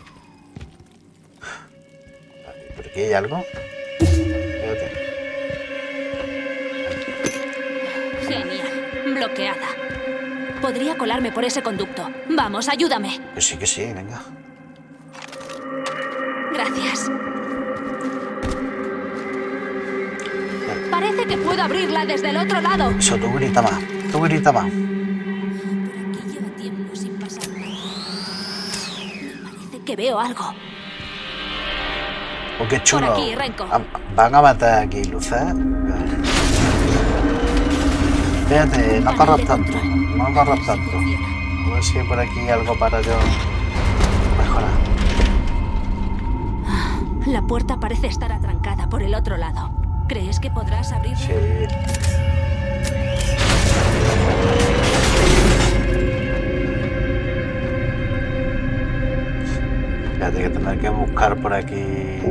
¿Por aquí hay algo? Fíjate. Genial. Bloqueada. Podría colarme por ese conducto. Vamos, ayúdame. Que sí, que sí, venga. Gracias. Parece que puedo abrirla desde el otro lado. Eso, tú grita más. Tú grita más. Por aquí lleva tiempo sin pasar nada. Me parece que veo algo. Oh, qué chulo. Por aquí, Renko. Van a matar aquí, luces. Fíjate, no corras tanto. No corras tanto. A ver si hay por aquí algo para yo mejorar. La puerta parece estar atrancada por el otro lado. ¿Crees que podrás abrirla? Sí. Fíjate que tendré que buscar por aquí.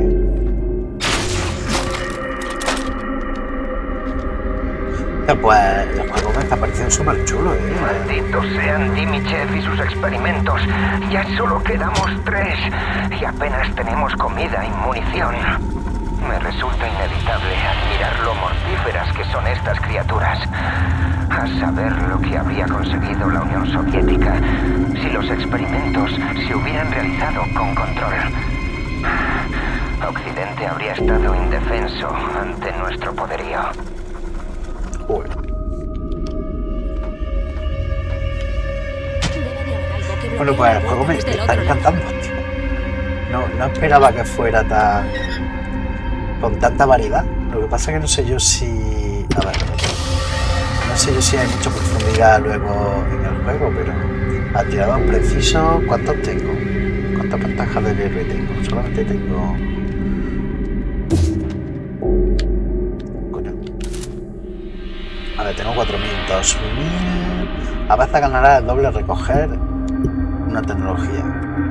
Pues el juego me está pareciendo súper chulo, ¿eh? Malditos sean Dimichev y sus experimentos. Ya solo quedamos tres y apenas tenemos comida y munición. Me resulta inevitable admirar lo mortíferas que son estas criaturas. A saber lo que habría conseguido la Unión Soviética si los experimentos se hubieran realizado con control. Occidente habría estado indefenso ante nuestro poderío. Bueno. Bueno, pues el juego me está encantando, tío. No, no esperaba que fuera tan... con tanta variedad. Lo que pasa es que no sé yo si... A ver, no sé yo si hay mucha profundidad luego en el juego, pero... Atirador preciso, ¿cuántos tengo? ¿Cuántas ventajas del héroe tengo? Solamente tengo... A ver, tengo cuatro mil, dos mil... A veces ganará el doble recoger una tecnología.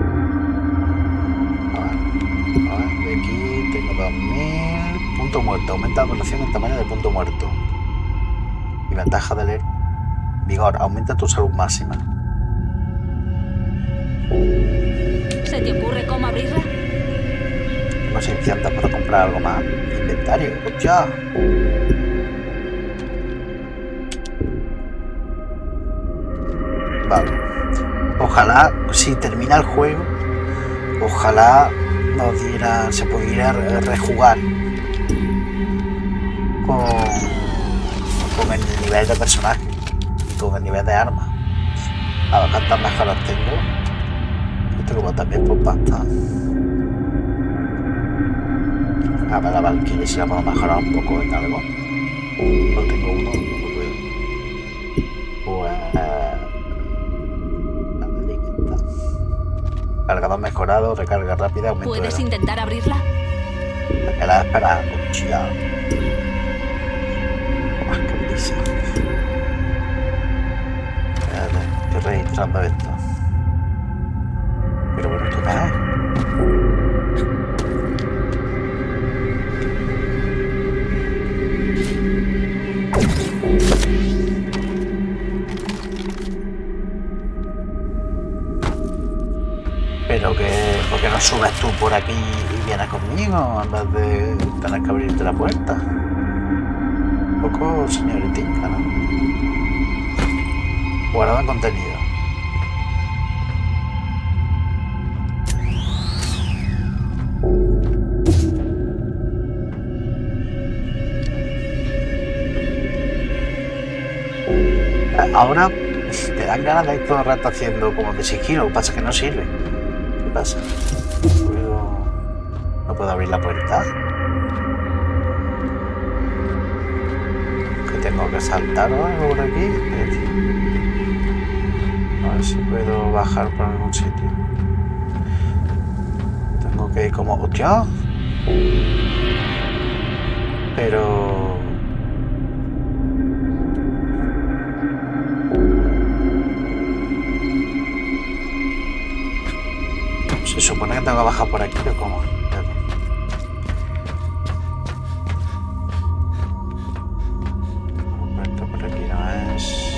A ver, a ver, de aquí tengo dos mil... Punto muerto, aumenta la población en tamaño de punto muerto. Y ventaja del héroe. Vigor, aumenta tu salud máxima. ¿Se te ocurre cómo abrirla? Tengo seiscientos para comprar algo más. Inventario, ¡hostia! Vale. Ojalá, si termina el juego, ojalá nos diera, se pudiera rejugar con, con el nivel de personaje, con el nivel de armas. A ver cuántas mejoras tengo. Esto como también por pasta. A ver la Valkyrie si la puedo mejorar un poco en algo. No tengo uno, no puedo. Pues... Cargador mejorado, recarga rápida, aumento de... ¿Puedes intentar abrirla? Que la espera, cuchilla. Más que dice. Espérate, estoy registrando esto. Pero bueno, ¿esto qué es? Pero que, ¿por qué no subes tú por aquí y vienes conmigo en vez de tener que abrirte la puerta? Un poco señoritica, ¿no? Guardado en contenido. Ahora te dan ganas de ir todo el rato haciendo como de sigilo, lo que pasa es que no sirve. ¿Qué pasa? ¿Puedo... ¿No puedo abrir la puerta? ¿Que tengo que saltar o algo por aquí? A ver si puedo bajar por algún sitio. Tengo que ir como... ¡Hostia! Pero... Se supone que tengo que bajar por aquí, pero ¿cómo? Espérate. Esto por aquí no es.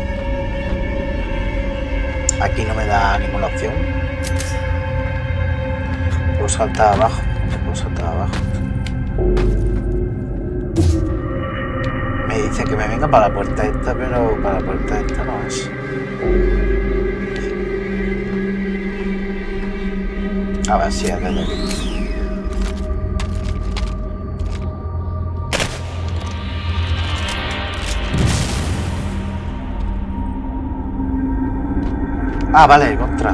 Aquí no me da ninguna opción. Puedo saltar abajo. Puedo saltar abajo. Me dice que me venga para la puerta esta, pero para la puerta esta no es. A ver si es de aquí. Ah, vale, contra.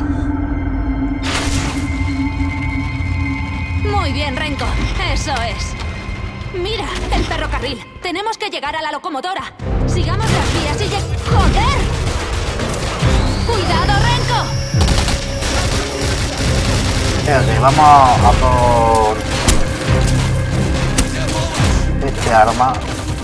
Muy bien, Renko. Eso es. Mira, el ferrocarril. Tenemos que llegar a la locomotora. Sigamos las vías y lleg... ¡Joder! ¡Cuidado, Renko! Espérate, vamos a por este arma.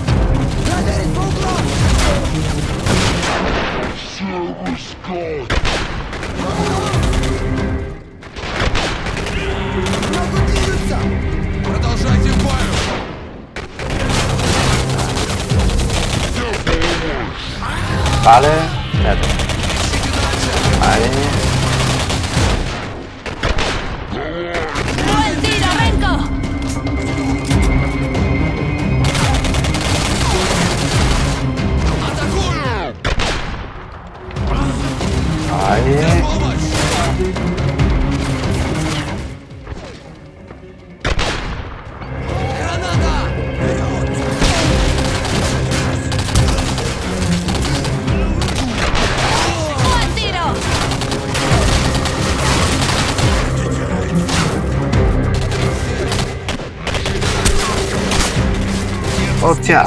Продолжайте бой! Vale, espérate. Vale. ¡Buen tiro, Renko! Ahí. ¡Buen tiro! ¡Hostia!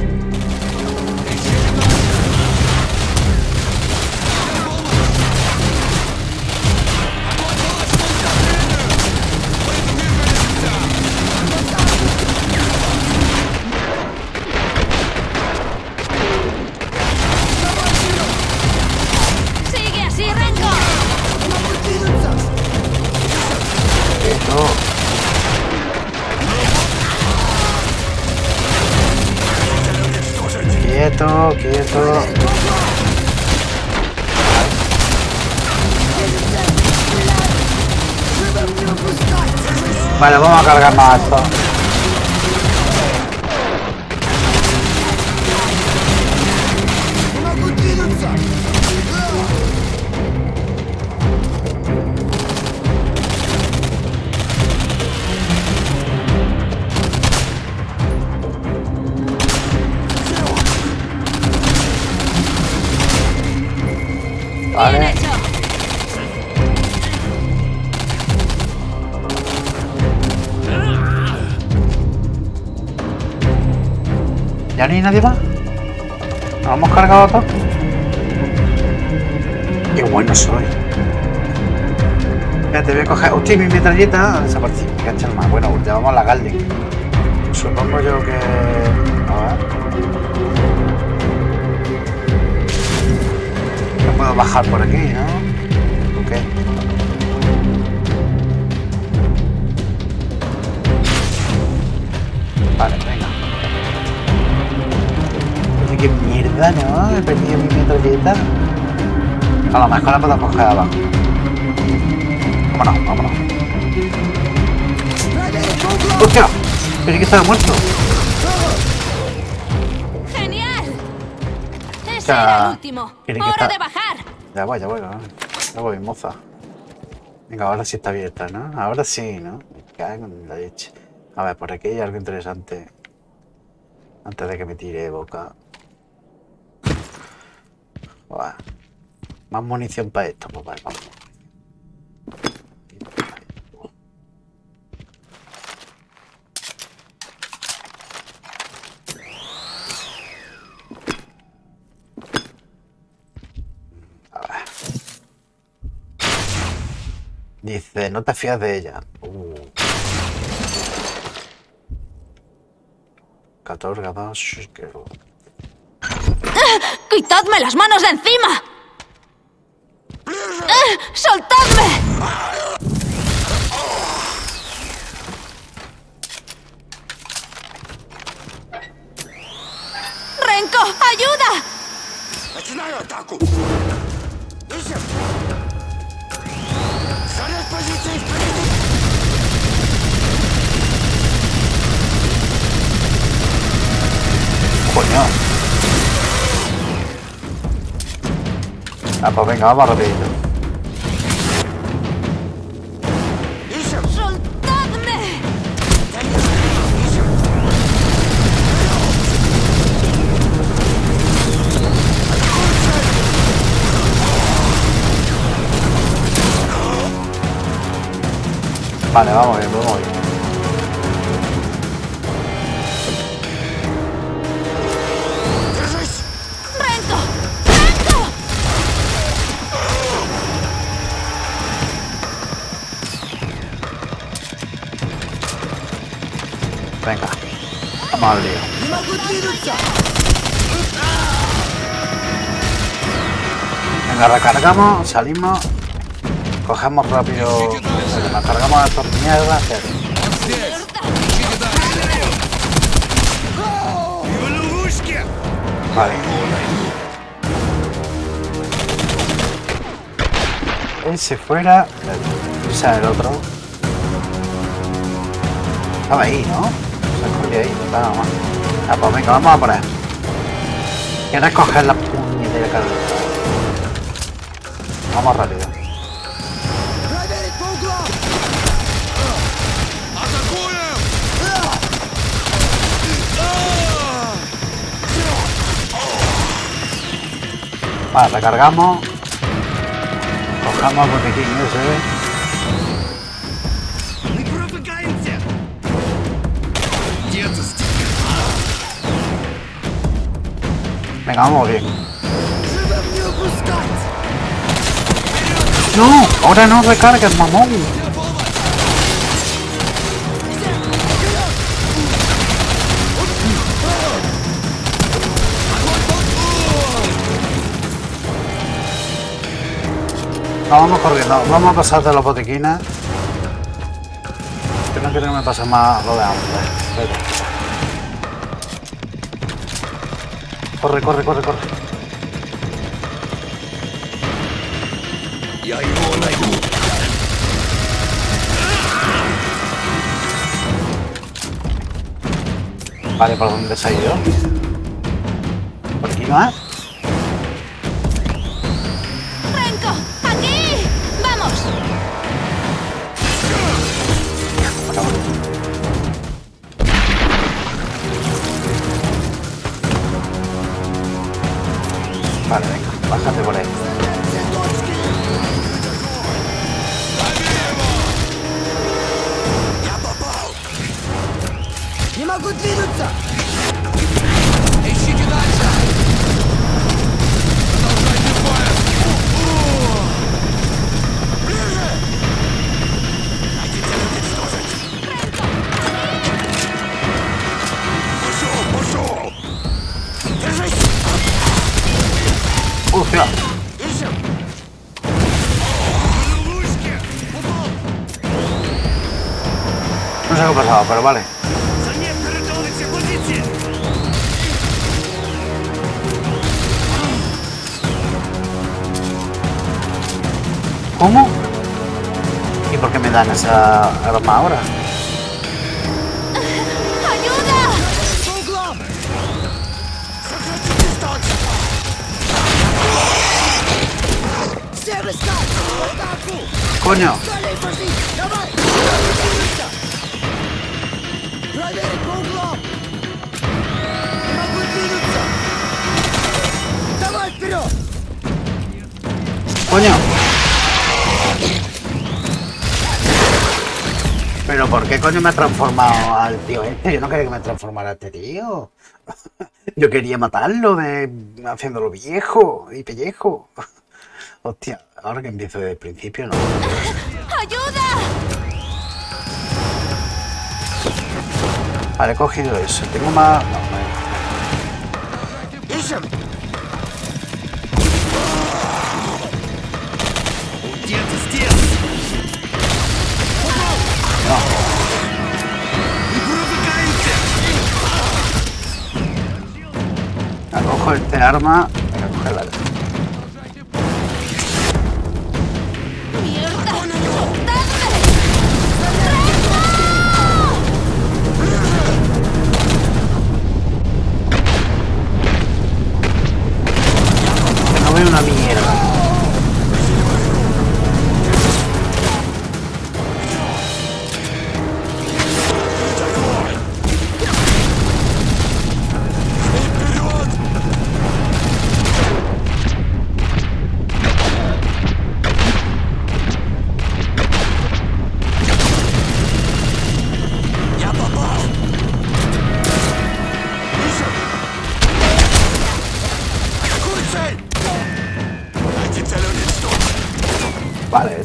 ¡Sigue así, Renko! Esto. Quieto, quieto. Vale, vamos a cargar más esto. ¡Bien Vale. hecho! ¿Ya no hay nadie más? ¿Nos hemos cargado todo? ¡Qué bueno soy! Ya te voy a coger... ¡Hostia, mi metralleta ha desaparecido! Me cacha el más. Bueno, llevamos la Gatling. Supongo yo que... A ver... No puedo bajar por aquí, ¿no? Ok. Vale, venga. Oye, qué mierda, ¿no? He perdido mi metralleta. A lo mejor la puedo coger abajo. Vámonos, vámonos. ¡Hostia! Pensé que estaba muerto. ¡Genial! Ese Ya. era el último. Tiene que ¡Hora estar- de bajar! Ya voy, ya voy, ¿no? Ya voy, moza. Venga, ahora sí está abierta, ¿no? Ahora sí, ¿no? Me cago en la leche. A ver, por aquí hay algo interesante. Antes de que me tire de boca. Buah. Más munición para esto, pues vale, vamos. A ver. Dice, no te fías de ella. Uh. Catorga dos. ¡Quitadme las manos de encima! ¡Eh! ¡Soltadme! Начинаю атаку! Ищем! Занять позиции впереди! Coño. Ah, pues venga, vamos rapidito. ¡Soltadme! Vale, vamos bien, vamos bien. ¡Renko! ¡Renko! Venga, vamos al lío. Не могу двинуться! Venga, recargamos, salimos, cogemos rápido, nos cargamos a estos mierdas. Vale. Ese fuera, ese el otro. Estaba ahí, ¿no? Se escondió ahí, nada más. Ah, pues venga, vamos a por él. ¿Quieres coger la puñetera carrera? Vamos rápido. Проверить по углам! Vale, recargamos. Cogemos el botiquín ese. Не промахаемся! Дерзость! Venga, vamos bien. Живым не упускать! No, ahora no recargas, mamón. No, vamos corriendo, vamos a pasar de los botiquines. Que no quiero que me pase más lo de hambre. Vete. Corre, corre, corre, corre. Я его найду! Vale, ¿por dónde se ha ido? ¿Por aquí no es? ¡Renko! ¡Aquí! ¡Vamos! Vale, venga, bájate por ahí. Не могу двинуться! Ищите дальше! Продолжайте поиск! Ближе! Найдите уничтожить! Пошел, пошел! Держись! ¡Hostia! Ищем! Ловушки! Попал! No sé qué ha pasado, pero vale. Занять передовые все позиции! ¿Cómo? ¿Y por qué me dan esa arma ahora? ¡Ayuda! По углам! Сохраните дистанцию! Все выскакивать! В атаку! ¡Coño! Далее пошли! Давай! Не могу двинуться! Проверить по углам! Не могу двинуться! Давай вперед! ¡Coño! ¿Pero por qué coño me ha transformado al tío este? Yo no quería que me transformara a este tío. Yo quería matarlo, de haciéndolo viejo y pellejo. Hostia, ahora que empiezo desde el principio, no. ¡Ayuda! Vale, he cogido eso. Tengo más... No, vale. Ищем! Где-то здесь! No. Не промахаемся! Cojo este arma. Venga, coge la...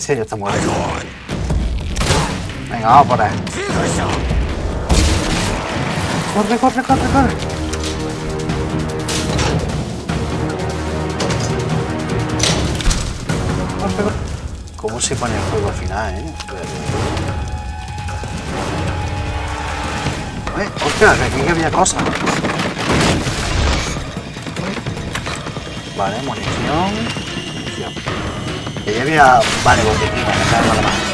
serio está muerto. Venga, vamos por ahí. Corre, corre, corre, corre. Corre, corre. ¿Cómo se pone el juego al final, eh? Eh, hostia, que aquí había cosas. Vale, munición. Munición. Que ya había. Vale, botiquina, me cago en la mano.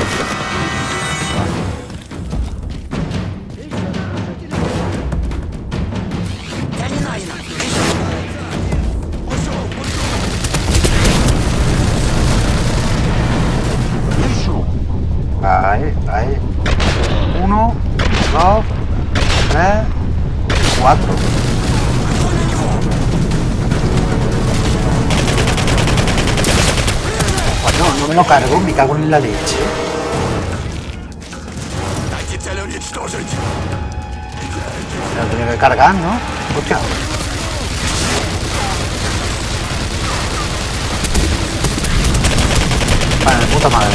Ahí, ahí. Uno, dos, tres, cuatro. Bueno, no me lo cargo, me cago en la leche. Lo tengo que cargar, ¿no? Hostia. Vale, puta madre.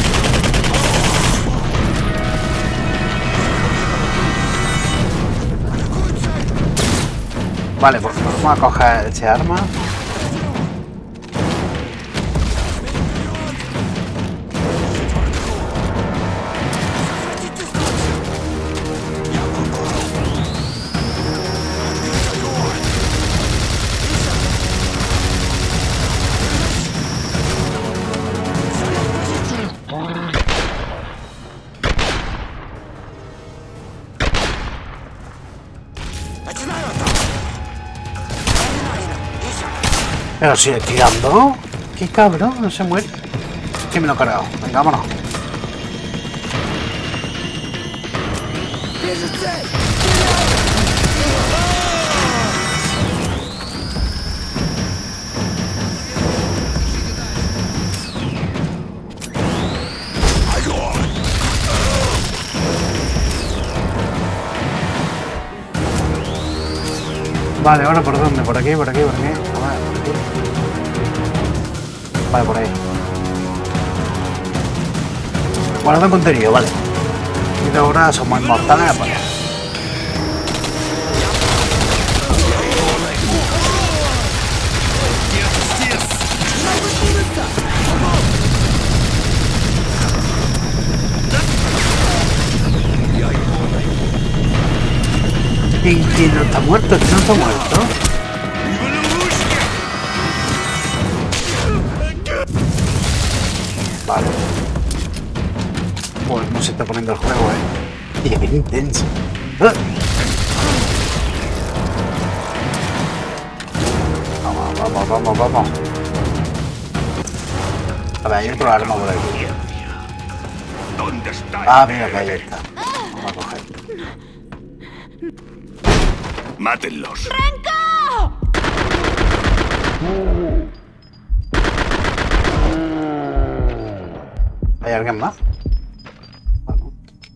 Vale, pues vamos a coger este arma. Pero sigue tirando. Qué cabrón, no se muere. Que me lo he cargado. Venga, vámonos. Vale, ahora por dónde, por aquí, por aquí, por aquí. Vale, por aquí. Vale, por ahí. Guarda contenido, vale. Y de ahora somos inmortales, vale. ¿Y quién no está muerto? ¿Quién no está muerto? Vale. Pues no se está poniendo el juego, eh. Y es intenso. ¡Ah! Vamos, vamos, vamos, vamos. A ver, hay otro arma por aquí. ¿Dónde está? Ah, mira que ahí está. Vamos a coger. ¡Mátenlos! ¡Renko! ¿Hay alguien más? Bueno.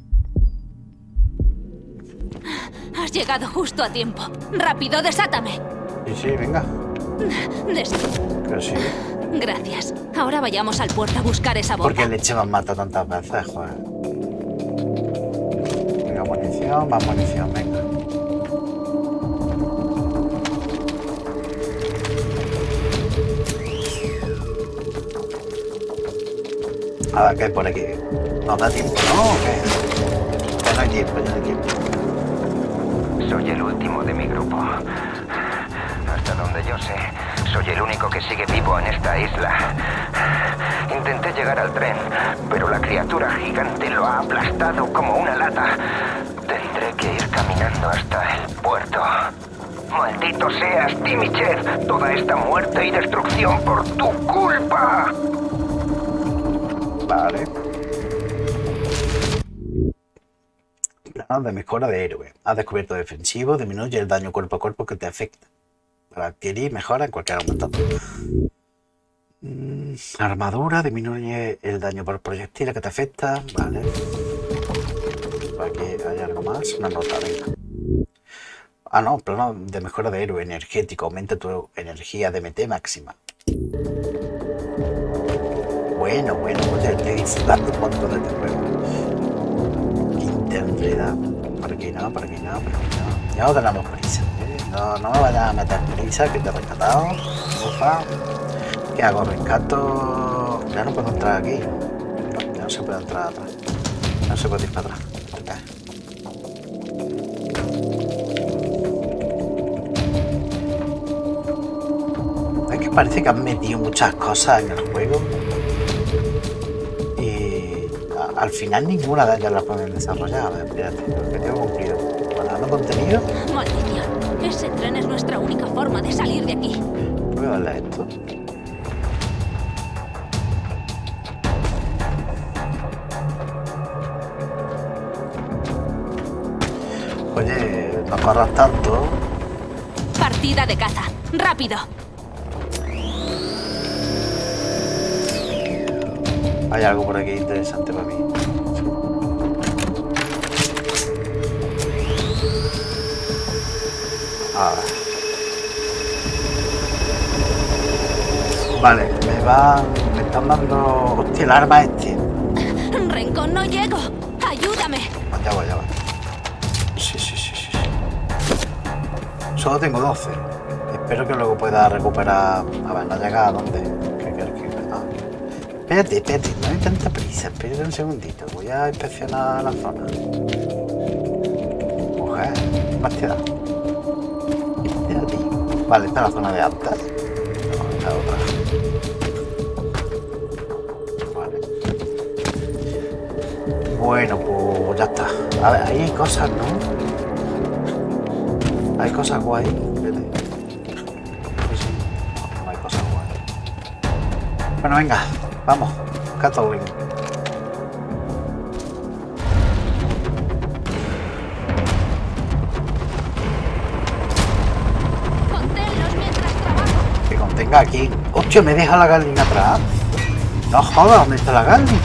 Has llegado justo a tiempo. Rápido, desátame. Sí, sí, venga. Des Pero sí. Gracias. Ahora vayamos al puerto a buscar esa bomba. ¿Por qué leche me han matado tantas veces, joder? Venga, munición, más munición, venga. A ver, ¿qué hay por aquí? ¿Nos da tiempo, no? ¿O qué? Ya no hay tiempo, ya no hay tiempo. Soy el último de mi grupo. Hasta donde yo sé, soy el único que sigue vivo en esta isla. Intenté llegar al tren, pero la criatura gigante lo ha aplastado como una lata. Tendré que ir caminando hasta el puerto. ¡Maldito seas, Dimichev! Toda esta muerte y destrucción por tu culpa. Vale. Planos de mejora de héroe. Has descubierto defensivo, disminuye el daño cuerpo a cuerpo que te afecta. Para adquirir mejora en cualquier momento. Mm, armadura, disminuye el daño por proyectiles que te afecta. Vale. Aquí hay algo más. Una nota, venga. Ah, no, plano de mejora de héroe energético. Aumenta tu energía de M T máxima. bueno, bueno, oye, estoy disfrutando un montón de este juego. Quinta entrada. Por aquí no, por aquí no, por aquí no. Ya no tenemos prisa, ¿eh? No, no me vayas a meter prisa, que te he rescatado. Ufa. ¿Qué hago? Rescato. Ya no puedo entrar aquí. No, ya no se puede entrar atrás. No se puede ir para atrás. Okay. Es que parece que han metido muchas cosas en el juego. Y a, al final ninguna de ellas las pueden desarrollar. A ver, espérate, objetivo cumplido. Guardando contenido. Maldición. Ese tren es nuestra única forma de salir de aquí. Voy a darle a esto. Oye, no corras tanto. Partida de caza. ¡Rápido! Hay algo por aquí interesante para mí. A ver. Vale, me va... me están dando... Hostia, el arma este. Rincón, no llego. Ayúdame. Ya voy, ya voy. Sí, sí, sí, sí. Solo tengo doce. Espero que luego pueda recuperar... A ver, no llega a dónde. ¿Qué quieres que...? Ah. Espérate, espérate. No hay tanta prisa. Espérate un segundito. Voy a inspeccionar la zona. Mujer, más te da. Espérate. Vale, esta es la zona de alta. No, esta otra. Vale. Bueno, pues ya está. A ver, ahí hay cosas, ¿no? Hay cosas guay. Vete. Sí. No, no hay cosas guay. Bueno, venga, vamos. Catherine. Conténlos mientras trabajo. Que contenga aquí. ¡Hostia, me deja la gallina atrás! No jodas, ¿dónde está la gallina?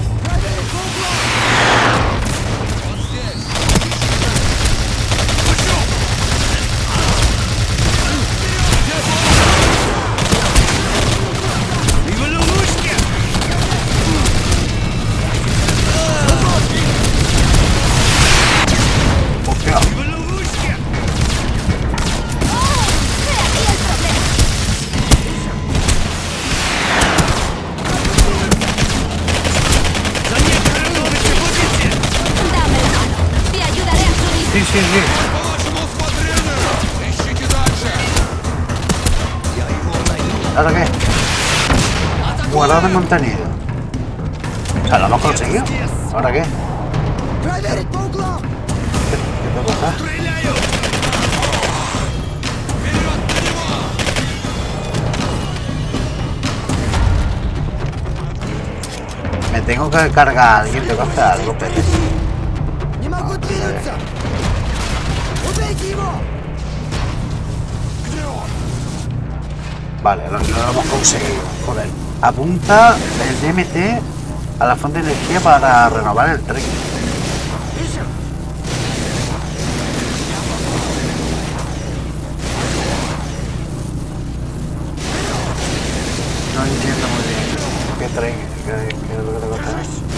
Sí, sí. ¿Ahora qué? Guardado de contenido. O sea, lo hemos conseguido. ¿Ahora qué? ¿Qué, qué te pasa? Me tengo que cargar a alguien, tengo que hacer algo, pero... Vale, lo, lo hemos conseguido. Joder. Apunta el D M T a la fuente de energía para renovar el tren. No entiendo muy bien. ¿Qué tren? ¿Qué, qué es lo que te cuesta?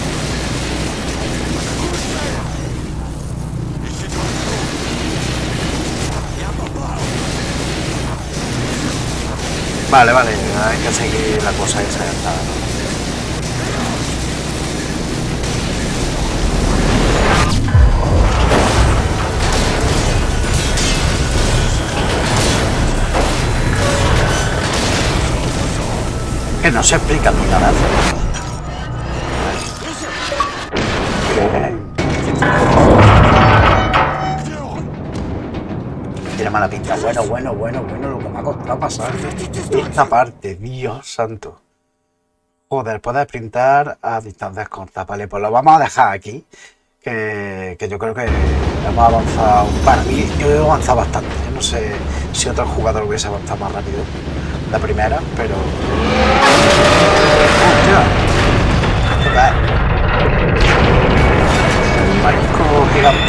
Vale, vale, hay que seguir la cosa esa ya está, ¿no? Que no se explica ni nada. Tiene mala pinta. Bueno, bueno, bueno, bueno, lo que me ha costado pasar esta parte, Dios santo. Joder, poder sprintar a distancias cortas. Vale, pues lo vamos a dejar aquí. Que, que yo creo que hemos avanzado. Para mí, yo he avanzado bastante. No sé si otro jugador hubiese avanzado más rápido la primera, pero. ¡Hostia! Joder. El marisco gigante.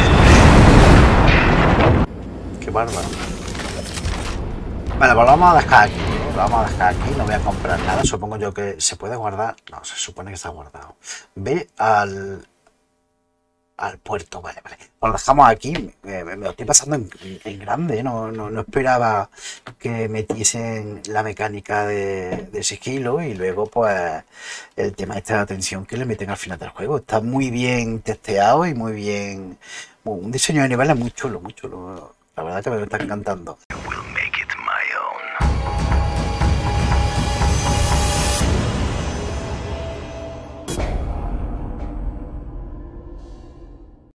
Qué bárbaro. Vale, pues lo vamos a dejar aquí. lo vamos a dejar aquí, no voy a comprar nada. Supongo yo que se puede guardar. No, se supone que está guardado. Ve al... al puerto, vale, vale. Lo dejamos aquí, me, me lo estoy pasando en, en grande, no, no, no esperaba que metiesen la mecánica de, de sigilo y luego pues el tema de esta atención que le meten al final del juego. Está muy bien testeado y muy bien, un diseño de niveles muy chulo, muy chulo. La verdad que me está encantando.